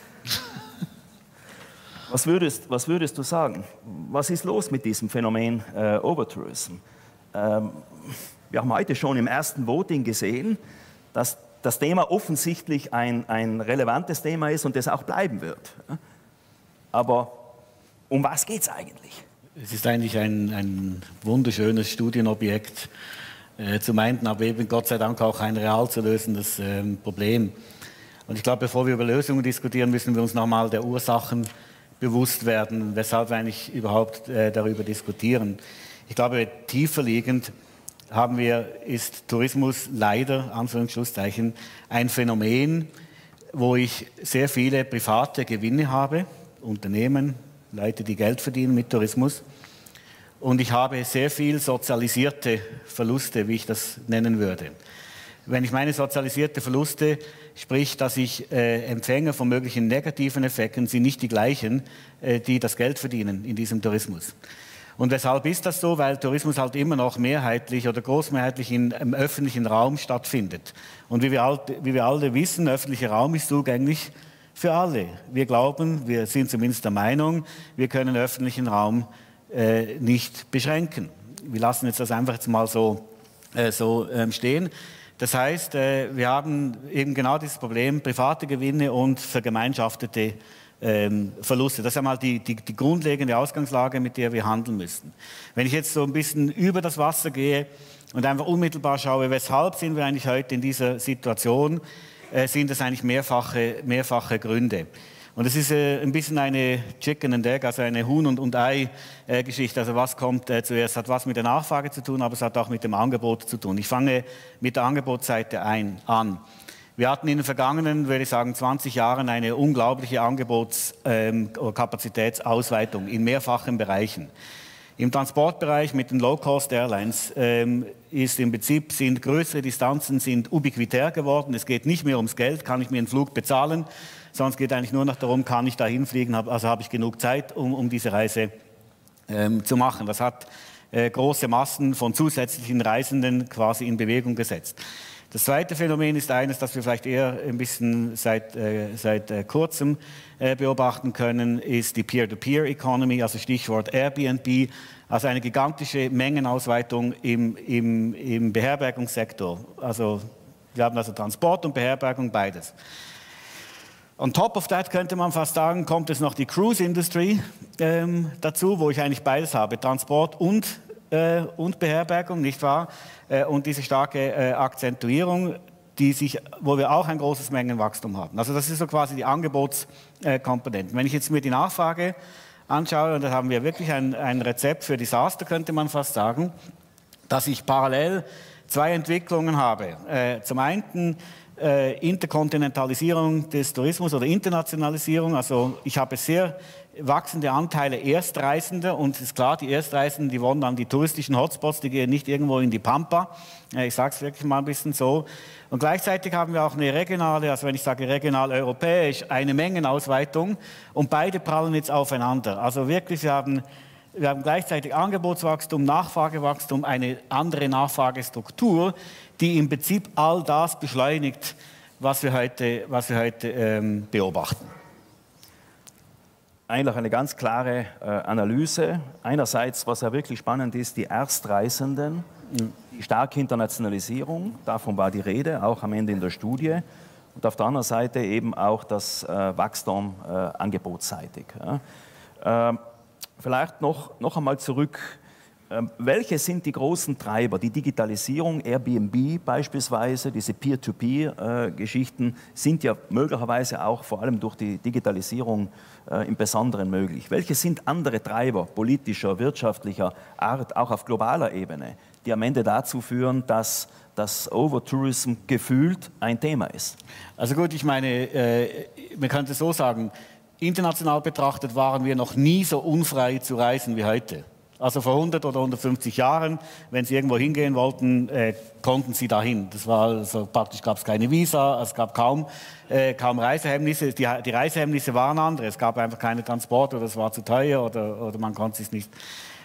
Was würdest du sagen? Was ist los mit diesem Phänomen Overtourism? Wir haben heute schon im ersten Voting gesehen, dass das Thema offensichtlich ein relevantes Thema ist und es auch bleiben wird. Aber um was geht es eigentlich? Es ist eigentlich ein wunderschönes Studienobjekt, zum einen, aber eben Gott sei Dank auch ein real zu lösendes Problem. Und ich glaube, bevor wir über Lösungen diskutieren, müssen wir uns nochmal der Ursachen bewusst werden, weshalb wir eigentlich überhaupt darüber diskutieren. Ich glaube, tiefer liegend ist Tourismus leider, Anführungsschlusszeichen, ein Phänomen, wo ich sehr viele private Gewinne habe, Unternehmen, Leute, die Geld verdienen mit Tourismus. Und ich habe sehr viel sozialisierte Verluste, wie ich das nennen würde. Wenn ich meine sozialisierte Verluste, sprich, dass ich Empfänger von möglichen negativen Effekten sind nicht die gleichen, die das Geld verdienen in diesem Tourismus. Und weshalb ist das so? Weil Tourismus halt immer noch mehrheitlich oder großmehrheitlich im öffentlichen Raum stattfindet. Und wie wir alle wissen, öffentlicher Raum ist zugänglich für alle. Wir glauben, wir sind zumindest der Meinung, wir können öffentlichen Raum nicht beschränken. Wir lassen jetzt das einfach jetzt mal so stehen. Das heißt, wir haben eben genau dieses Problem, private Gewinne und vergemeinschaftete Verluste. Das ist einmal die grundlegende Ausgangslage, mit der wir handeln müssen. Wenn ich jetzt so ein bisschen über das Wasser gehe und einfach unmittelbar schaue, weshalb sind wir eigentlich heute in dieser Situation, sind es eigentlich mehrfache Gründe. Und es ist ein bisschen eine Chicken and Egg, also eine Huhn- und Ei-Geschichte. Also was kommt zuerst? Hat was mit der Nachfrage zu tun, aber es hat auch mit dem Angebot zu tun. Ich fange mit der Angebotsseite an. Wir hatten in den vergangenen, würde ich sagen, 20 Jahren eine unglaubliche Kapazitätsausweitung in mehrfachen Bereichen. Im Transportbereich mit den Low-Cost-Airlines ist im Prinzip, größere Distanzen sind ubiquitär geworden. Es geht nicht mehr ums Geld, kann ich mir einen Flug bezahlen, sondern es geht eigentlich nur noch darum, kann ich da hinfliegen, also habe ich genug Zeit, um diese Reise zu machen. Das hat große Massen von zusätzlichen Reisenden quasi in Bewegung gesetzt. Das zweite Phänomen ist eines, das wir vielleicht eher ein bisschen seit kurzem beobachten können, ist die Peer-to-Peer-Economy, also Stichwort Airbnb, also eine gigantische Mengenausweitung im Beherbergungssektor. Also wir haben also Transport und Beherbergung, beides. On top of that könnte man fast sagen, kommt es noch die Cruise Industry dazu, wo ich eigentlich beides habe, Transport und Beherbergung, nicht wahr? Und diese starke Akzentuierung, wo wir auch ein großes Mengenwachstum haben. Also das ist so quasi die Angebotskomponente. Wenn ich jetzt mir die Nachfrage anschaue, und da haben wir wirklich ein Rezept für Desaster, könnte man fast sagen, dass ich parallel zwei Entwicklungen habe. Zum einen Interkontinentalisierung des Tourismus oder Internationalisierung. Also ich habe sehr wachsende Anteile Erstreisender und es ist klar, die Erstreisenden, die wollen dann die touristischen Hotspots, die gehen nicht irgendwo in die Pampa. Ich sage es wirklich mal ein bisschen so. Und gleichzeitig haben wir auch eine regionale, also wenn ich sage regional europäisch, eine Mengenausweitung und beide prallen jetzt aufeinander. Also wirklich, wir haben gleichzeitig Angebotswachstum, Nachfragewachstum, eine andere Nachfragestruktur, die im Prinzip all das beschleunigt, was wir heute beobachten. Eigentlich eine ganz klare Analyse. Einerseits, was ja wirklich spannend ist, die Erstreisenden, die starke Internationalisierung, davon war die Rede, auch am Ende in der Studie. Und auf der anderen Seite eben auch das Wachstum angebotsseitig. Ja. Vielleicht noch einmal zurück. Welche sind die großen Treiber? Die Digitalisierung, Airbnb beispielsweise, diese Peer-to-Peer-Geschichten sind ja möglicherweise auch vor allem durch die Digitalisierung im Besonderen möglich. Welche sind andere Treiber politischer, wirtschaftlicher Art, auch auf globaler Ebene, die am Ende dazu führen, dass das Overtourism gefühlt ein Thema ist? Also gut, ich meine, man könnte so sagen, international betrachtet waren wir noch nie so unfrei zu reisen wie heute. Also vor 100 oder 150 Jahren, wenn Sie irgendwo hingehen wollten, konnten Sie dahin. Das war also praktisch, gab es keine Visa, es gab kaum Reisehemmnisse. Die Reisehemmnisse waren andere. Es gab einfach keine Transporte oder es war zu teuer oder man konnte es nicht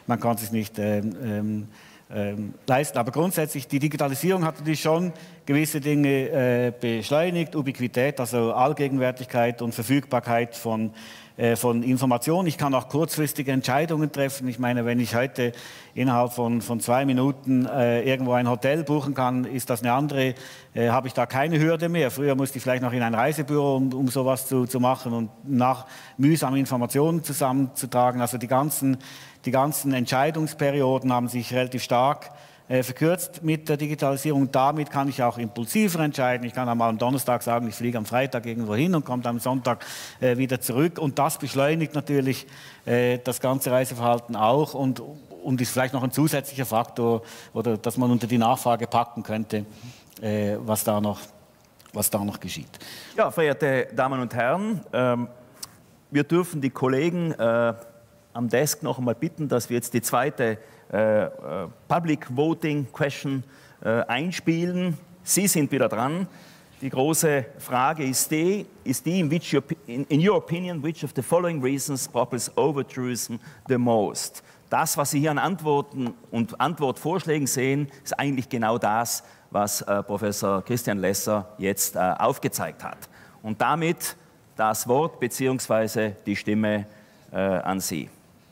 leisten. Aber grundsätzlich, die Digitalisierung hat natürlich schon gewisse Dinge beschleunigt. Ubiquität, also Allgegenwärtigkeit und Verfügbarkeit von Informationen. Ich kann auch kurzfristige Entscheidungen treffen. Ich meine, wenn ich heute innerhalb von 2 Minuten irgendwo ein Hotel buchen kann, ist das eine andere, habe ich da keine Hürde mehr. Früher musste ich vielleicht noch in ein Reisebüro, um sowas zu machen und mühsam Informationen zusammenzutragen. Also die ganzen Entscheidungsperioden haben sich relativ stark verkürzt mit der Digitalisierung. Damit kann ich auch impulsiver entscheiden. Ich kann einmal am Donnerstag sagen, ich fliege am Freitag irgendwo hin und komme am Sonntag wieder zurück. Und das beschleunigt natürlich das ganze Reiseverhalten auch und ist vielleicht noch ein zusätzlicher Faktor, oder dass man unter die Nachfrage packen könnte, was da noch geschieht. Ja, verehrte Damen und Herren, wir dürfen die Kollegen am Desk noch einmal bitten, dass wir jetzt die zweite Public Voting Question einspielen. Sie sind wieder dran. Die große Frage ist die in your opinion, which of the following reasons propels overtourism the most? Das, was Sie hier an Antworten und Antwortvorschlägen sehen, ist eigentlich genau das, was Professor Christian Lesser jetzt aufgezeigt hat. Und damit das Wort bzw. die Stimme an Sie.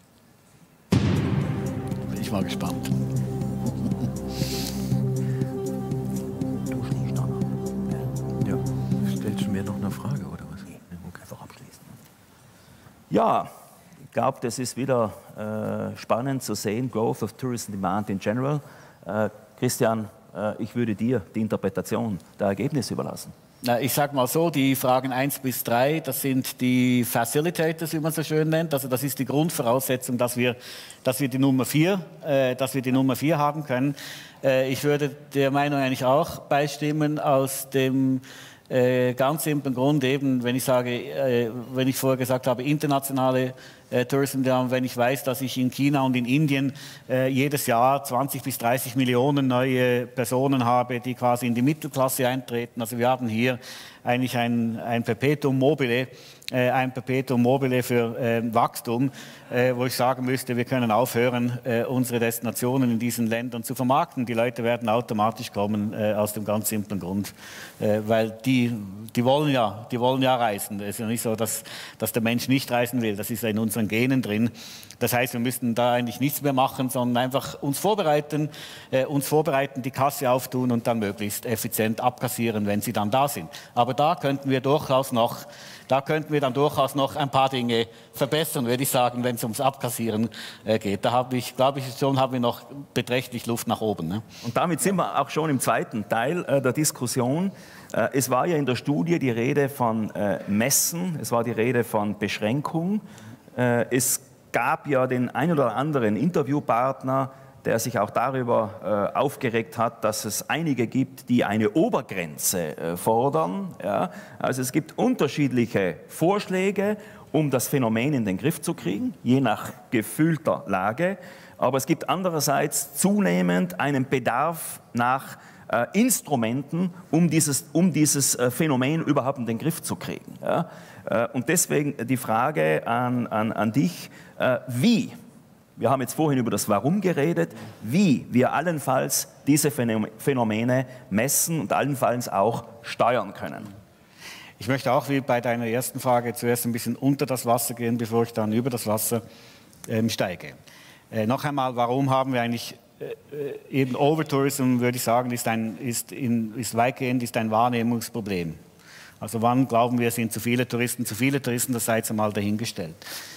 Bin ich mal gespannt. Ja, stellst du mir noch eine Frage oder was? Okay, einfach abschließen. Ja, ich glaube, das ist wieder spannend zu sehen, Growth of Tourism Demand in general. Christian, ich würde dir die Interpretation der Ergebnisse überlassen. Na, ich sage mal so, die Fragen 1 bis 3, das sind die Facilitators, wie man so schön nennt. Also das ist die Grundvoraussetzung, dass wir die Nummer 4 haben können. Ich würde der Meinung eigentlich auch beistimmen, aus dem ganz simplen Grund eben, wenn ich vorher gesagt habe, internationale Tourism, wenn ich weiß, dass ich in China und in Indien jedes Jahr 20 bis 30 Millionen neue Personen habe, die quasi in die Mittelklasse eintreten. Also wir haben hier eigentlich ein Perpetuum mobile für Wachstum, wo ich sagen müsste, wir können aufhören, unsere Destinationen in diesen Ländern zu vermarkten. Die Leute werden automatisch kommen, aus dem ganz simplen Grund, weil die wollen ja reisen. Es ist ja nicht so, dass der Mensch nicht reisen will, das ist ja in unseren Genen drin. Das heißt, wir müssten da eigentlich nichts mehr machen, sondern einfach uns vorbereiten, die Kasse auftun und dann möglichst effizient abkassieren, wenn sie dann da sind. Aber da könnten wir dann durchaus noch ein paar Dinge verbessern, würde ich sagen, wenn es ums Abkassieren geht. Da haben wir noch beträchtlich Luft nach oben. Ne? Und damit sind wir auch schon im zweiten Teil der Diskussion. Es war ja in der Studie die Rede von Messen, es war die Rede von Beschränkung. Es gab ja den ein oder anderen Interviewpartner, der sich auch darüber aufgeregt hat, dass es einige gibt, die eine Obergrenze fordern. Ja? Also es gibt unterschiedliche Vorschläge, um das Phänomen in den Griff zu kriegen, je nach gefühlter Lage. Aber es gibt andererseits zunehmend einen Bedarf nach Instrumenten, um dieses Phänomen überhaupt in den Griff zu kriegen. Ja? Und deswegen die Frage an dich, wie wir haben jetzt vorhin über das Warum geredet, wie wir allenfalls diese Phänomene messen und allenfalls auch steuern können. Ich möchte auch wie bei deiner ersten Frage zuerst ein bisschen unter das Wasser gehen, bevor ich dann über das Wasser steige. Noch einmal, warum haben wir eigentlich eben Overtourism, würde ich sagen, ist weitgehend ein Wahrnehmungsproblem. Also wann glauben wir, sind zu viele Touristen, das sei jetzt einmal dahingestellt.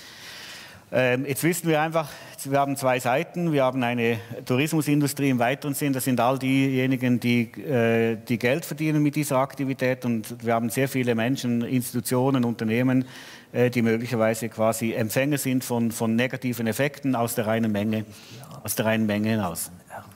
Jetzt wissen wir einfach, wir haben zwei Seiten. Wir haben eine Tourismusindustrie im weiteren Sinn. Das sind all diejenigen, die Geld verdienen mit dieser Aktivität. Und wir haben sehr viele Menschen, Institutionen, Unternehmen, die möglicherweise quasi Empfänger sind von negativen Effekten aus der reinen Menge hinaus.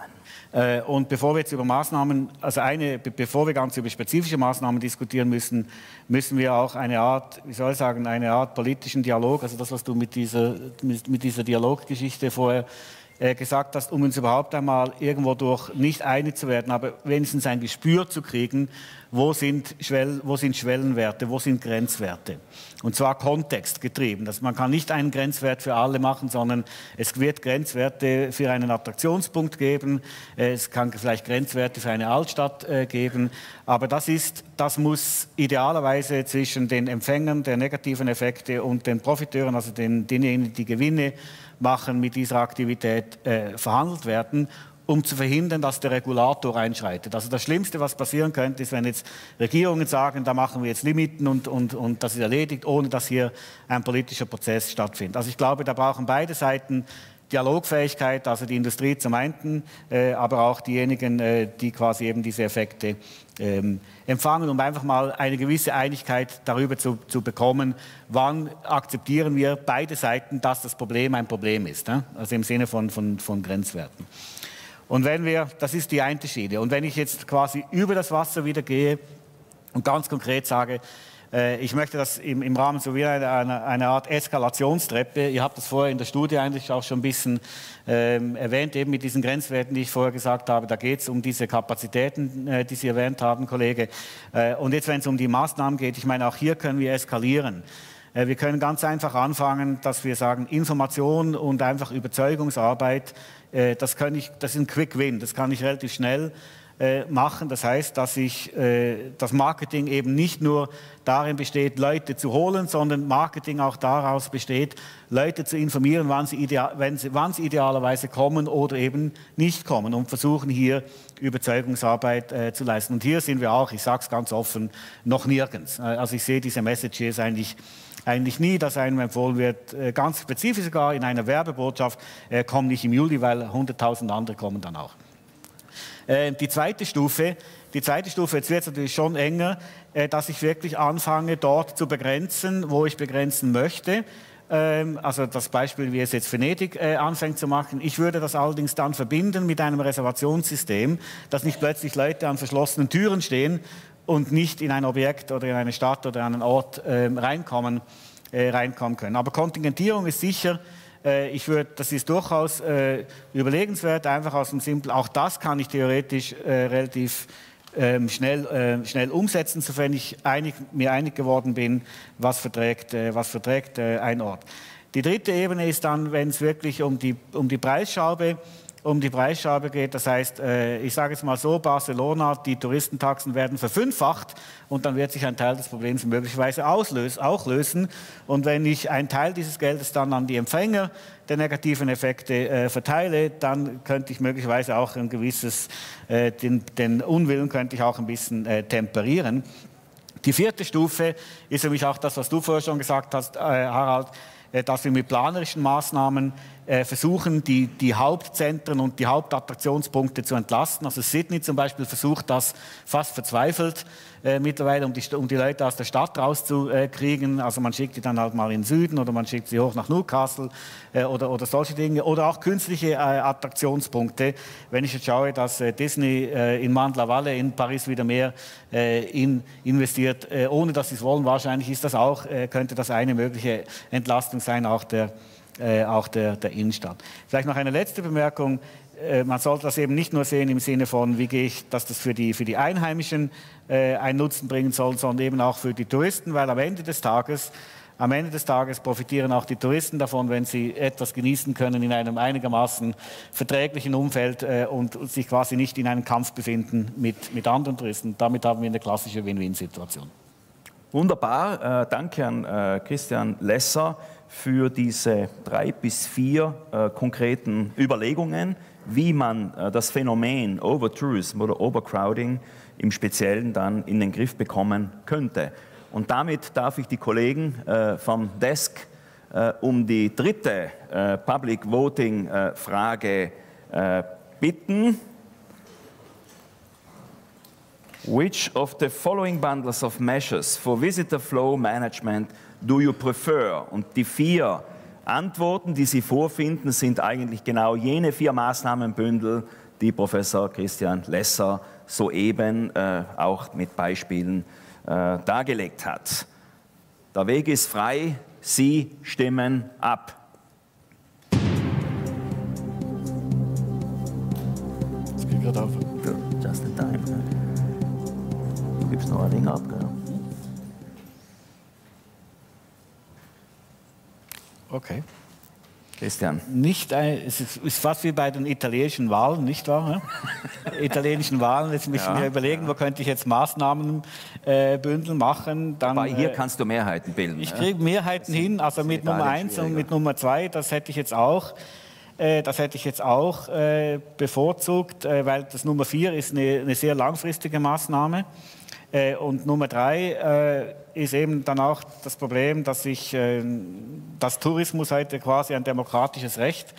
Und bevor wir jetzt über Maßnahmen, bevor wir ganz über spezifische Maßnahmen diskutieren müssen, müssen wir auch eine Art, eine Art politischen Dialog, also das, was du mit dieser Dialoggeschichte vorher gesagt hast, um uns überhaupt einmal irgendwo durch nicht einig zu werden, aber wenigstens ein Gespür zu kriegen, wo sind Schwellenwerte, wo sind Grenzwerte. Und zwar kontextgetrieben. Man kann nicht einen Grenzwert für alle machen, sondern es wird Grenzwerte für einen Attraktionspunkt geben, es kann vielleicht Grenzwerte für eine Altstadt geben, aber das muss idealerweise zwischen den Empfängern der negativen Effekte und den Profiteuren, also denjenigen, die Gewinne machen mit dieser Aktivität, verhandelt werden, um zu verhindern, dass der Regulator einschreitet. Also das Schlimmste, was passieren könnte, ist, wenn jetzt Regierungen sagen, da machen wir jetzt Limiten und das ist erledigt, ohne dass hier ein politischer Prozess stattfindet. Also ich glaube, da brauchen beide Seiten Dialogfähigkeit, also die Industrie zum einen, aber auch diejenigen, die quasi eben diese Effekte empfangen, um einfach mal eine gewisse Einigkeit darüber zu bekommen, wann akzeptieren wir beide Seiten, dass das Problem ein Problem ist, also im Sinne von Grenzwerten. Und das ist die eine Schiene. Und wenn ich jetzt quasi über das Wasser wieder gehe und ganz konkret sage, ich möchte das im Rahmen so wie eine Art Eskalationstreppe, ihr habt das vorher in der Studie eigentlich auch schon ein bisschen erwähnt, eben mit diesen Grenzwerten, die ich vorher gesagt habe, da geht es um diese Kapazitäten, die Sie erwähnt haben, Kollege. Und jetzt, wenn es um die Maßnahmen geht, ich meine, auch hier können wir eskalieren. Wir können ganz einfach anfangen, dass wir sagen, Information und einfach Überzeugungsarbeit, das ist ein Quick Win, das kann ich relativ schnell machen. Das heißt, dass das Marketing eben nicht nur darin besteht, Leute zu holen, sondern Marketing auch daraus besteht, Leute zu informieren, wann sie idealerweise kommen oder eben nicht kommen und versuchen hier Überzeugungsarbeit zu leisten. Und hier sind wir auch, ich sage es ganz offen, noch nirgends. Also ich sehe diese Message hier eigentlich nie, dass einem empfohlen wird, ganz spezifisch sogar in einer Werbebotschaft, komm nicht im Juli, weil 100.000 andere kommen dann auch. Die zweite Stufe, jetzt wird es natürlich schon enger, dass ich wirklich anfange, dort zu begrenzen, wo ich begrenzen möchte. Also das Beispiel, wie es jetzt Venedig anfängt zu machen. Ich würde das allerdings dann verbinden mit einem Reservationssystem, dass nicht plötzlich Leute an verschlossenen Türen stehen und nicht in ein Objekt oder in eine Stadt oder an einen Ort reinkommen können. Aber Kontingentierung ist sicher, das ist durchaus überlegenswert, einfach aus dem Simpel, auch das kann ich theoretisch relativ schnell umsetzen, sofern ich mir einig geworden bin, was verträgt ein Ort. Die dritte Ebene ist dann, wenn es wirklich um die Preisschraube geht. Das heißt, ich sage jetzt mal so, Barcelona, die Touristentaxen werden verfünffacht und dann wird sich ein Teil des Problems möglicherweise auch lösen. Und wenn ich einen Teil dieses Geldes dann an die Empfänger der negativen Effekte verteile, dann könnte ich möglicherweise auch ein gewisses, den Unwillen könnte ich auch ein bisschen temperieren. Die vierte Stufe ist für mich auch das, was du vorher schon gesagt hast, Harald, dass wir mit planerischen Maßnahmen versuchen, die Hauptzentren und die Hauptattraktionspunkte zu entlasten. Also Sydney zum Beispiel versucht das fast verzweifelt mittlerweile, um die Leute aus der Stadt rauszukriegen. Also man schickt die dann halt mal in den Süden oder man schickt sie hoch nach Newcastle oder solche Dinge. Oder auch künstliche Attraktionspunkte. Wenn ich jetzt schaue, dass Disney in Mandla-Valle in Paris wieder mehr investiert, ohne dass sie es wollen, wahrscheinlich könnte das eine mögliche Entlastung sein, auch der Innenstadt. Vielleicht noch eine letzte Bemerkung. Man sollte das eben nicht nur sehen im Sinne von, wie gehe ich, dass das für die Einheimischen einen Nutzen bringen soll, sondern eben auch für die Touristen, weil am Ende des Tages Am Ende des Tages profitieren auch die Touristen davon, wenn sie etwas genießen können in einem einigermaßen verträglichen Umfeld und sich quasi nicht in einem Kampf befinden mit anderen Touristen. Damit haben wir eine klassische Win-Win-Situation. Wunderbar. Danke an Christian Lesser für diese 3 bis 4 konkreten Überlegungen, wie man das Phänomen Overtourism oder Overcrowding im Speziellen dann in den Griff bekommen könnte. Und damit darf ich die Kollegen vom Desk um die dritte Public Voting Frage bitten. Which of the following bundles of measures for visitor flow management do you prefer? Und die 4 Antworten, die Sie vorfinden, sind eigentlich genau jene 4 Maßnahmenbündel, die Professor Christian Lesser soeben auch mit Beispielen dargelegt hat. Der Weg ist frei, Sie stimmen ab. Das geht gerade auf. Just in time. Du gibst noch ein Ding ab, gell? Okay. Christian. Es ist fast wie bei den italienischen Wahlen, nicht wahr? Italienischen Wahlen, jetzt müssen wir überlegen, wo könnte ich jetzt Maßnahmenbündel machen. Dann, aber hier kannst du Mehrheiten bilden. Ich kriege Mehrheiten hin, also mit Nummer 1 und mit Nummer 2, das hätte ich jetzt auch. Bevorzugt, weil das Nummer 4 ist eine sehr langfristige Maßnahme. Und Nummer 3 ist eben dann auch das Problem, dass Tourismus heute quasi ein demokratisches Recht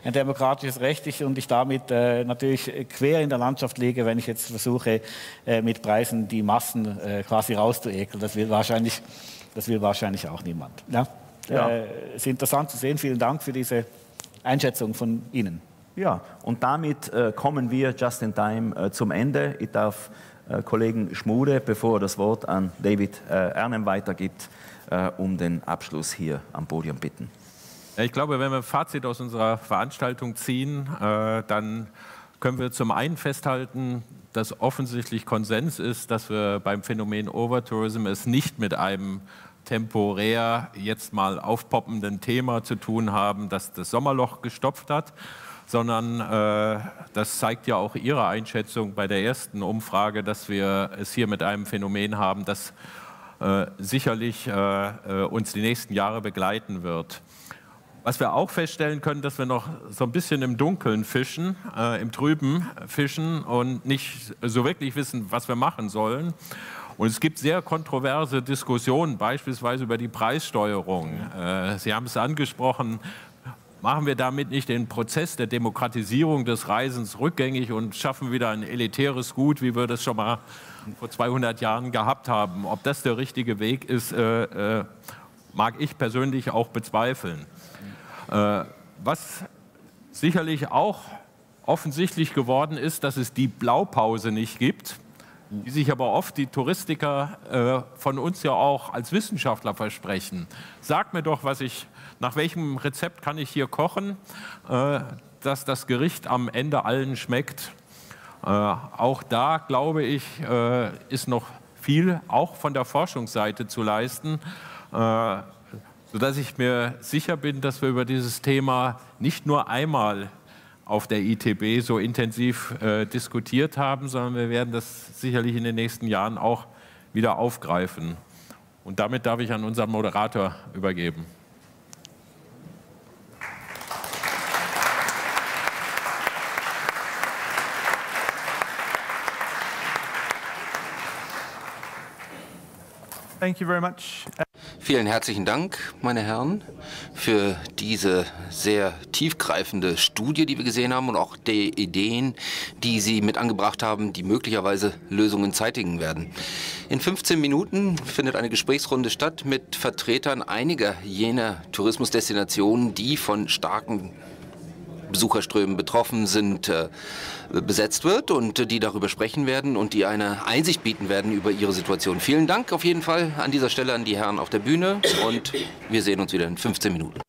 ist und ich damit natürlich quer in der Landschaft liege, wenn ich jetzt versuche, mit Preisen die Massen quasi rauszuekeln. Das will wahrscheinlich auch niemand. Ja? Es ist interessant zu sehen. Vielen Dank für diese Einschätzung von Ihnen. Ja, und damit kommen wir just in time zum Ende. Ich darf Kollegen Schmude, bevor er das Wort an David Ernem weitergibt, um den Abschluss hier am Podium bitten. Ich glaube, wenn wir ein Fazit aus unserer Veranstaltung ziehen, dann können wir zum einen festhalten, dass offensichtlich Konsens ist, dass wir beim Phänomen Overtourism es nicht mit einem temporär jetzt mal aufpoppenden Thema zu tun haben, das das Sommerloch gestopft hat, sondern das zeigt ja auch Ihre Einschätzung bei der ersten Umfrage, dass wir es hier mit einem Phänomen haben, das sicherlich uns die nächsten Jahre begleiten wird. Was wir auch feststellen können, dass wir noch so ein bisschen im Dunkeln fischen, im Trüben fischen und nicht so wirklich wissen, was wir machen sollen. Und es gibt sehr kontroverse Diskussionen, beispielsweise über die Preissteuerung. Sie haben es angesprochen. Machen wir damit nicht den Prozess der Demokratisierung des Reisens rückgängig und schaffen wieder ein elitäres Gut, wie wir das schon mal vor 200 Jahren gehabt haben? Ob das der richtige Weg ist, mag ich persönlich auch bezweifeln. Was sicherlich auch offensichtlich geworden ist, dass es die Blaupause nicht gibt, die sich aber oft die Touristiker von uns ja auch als Wissenschaftler versprechen. Sag mir doch, nach welchem Rezept kann ich hier kochen, dass das Gericht am Ende allen schmeckt. Auch da, glaube ich, ist noch viel, auch von der Forschungsseite zu leisten, sodass ich mir sicher bin, dass wir über dieses Thema nicht nur einmal auf der ITB so intensiv diskutiert haben, sondern wir werden das sicherlich in den nächsten Jahren auch wieder aufgreifen. Und damit darf ich an unseren Moderator übergeben. Thank you very much. Vielen herzlichen Dank, meine Herren, für diese sehr tiefgreifende Studie, die wir gesehen haben und auch die Ideen, die Sie mit angebracht haben, die möglicherweise Lösungen zeitigen werden. In 15 Minuten findet eine Gesprächsrunde statt mit Vertretern einiger jener Tourismusdestinationen, die von starken Besucherströmen betroffen sind, besetzt wird und die darüber sprechen werden und die eine Einsicht bieten werden über ihre Situation. Vielen Dank auf jeden Fall an dieser Stelle an die Herren auf der Bühne und wir sehen uns wieder in 15 Minuten.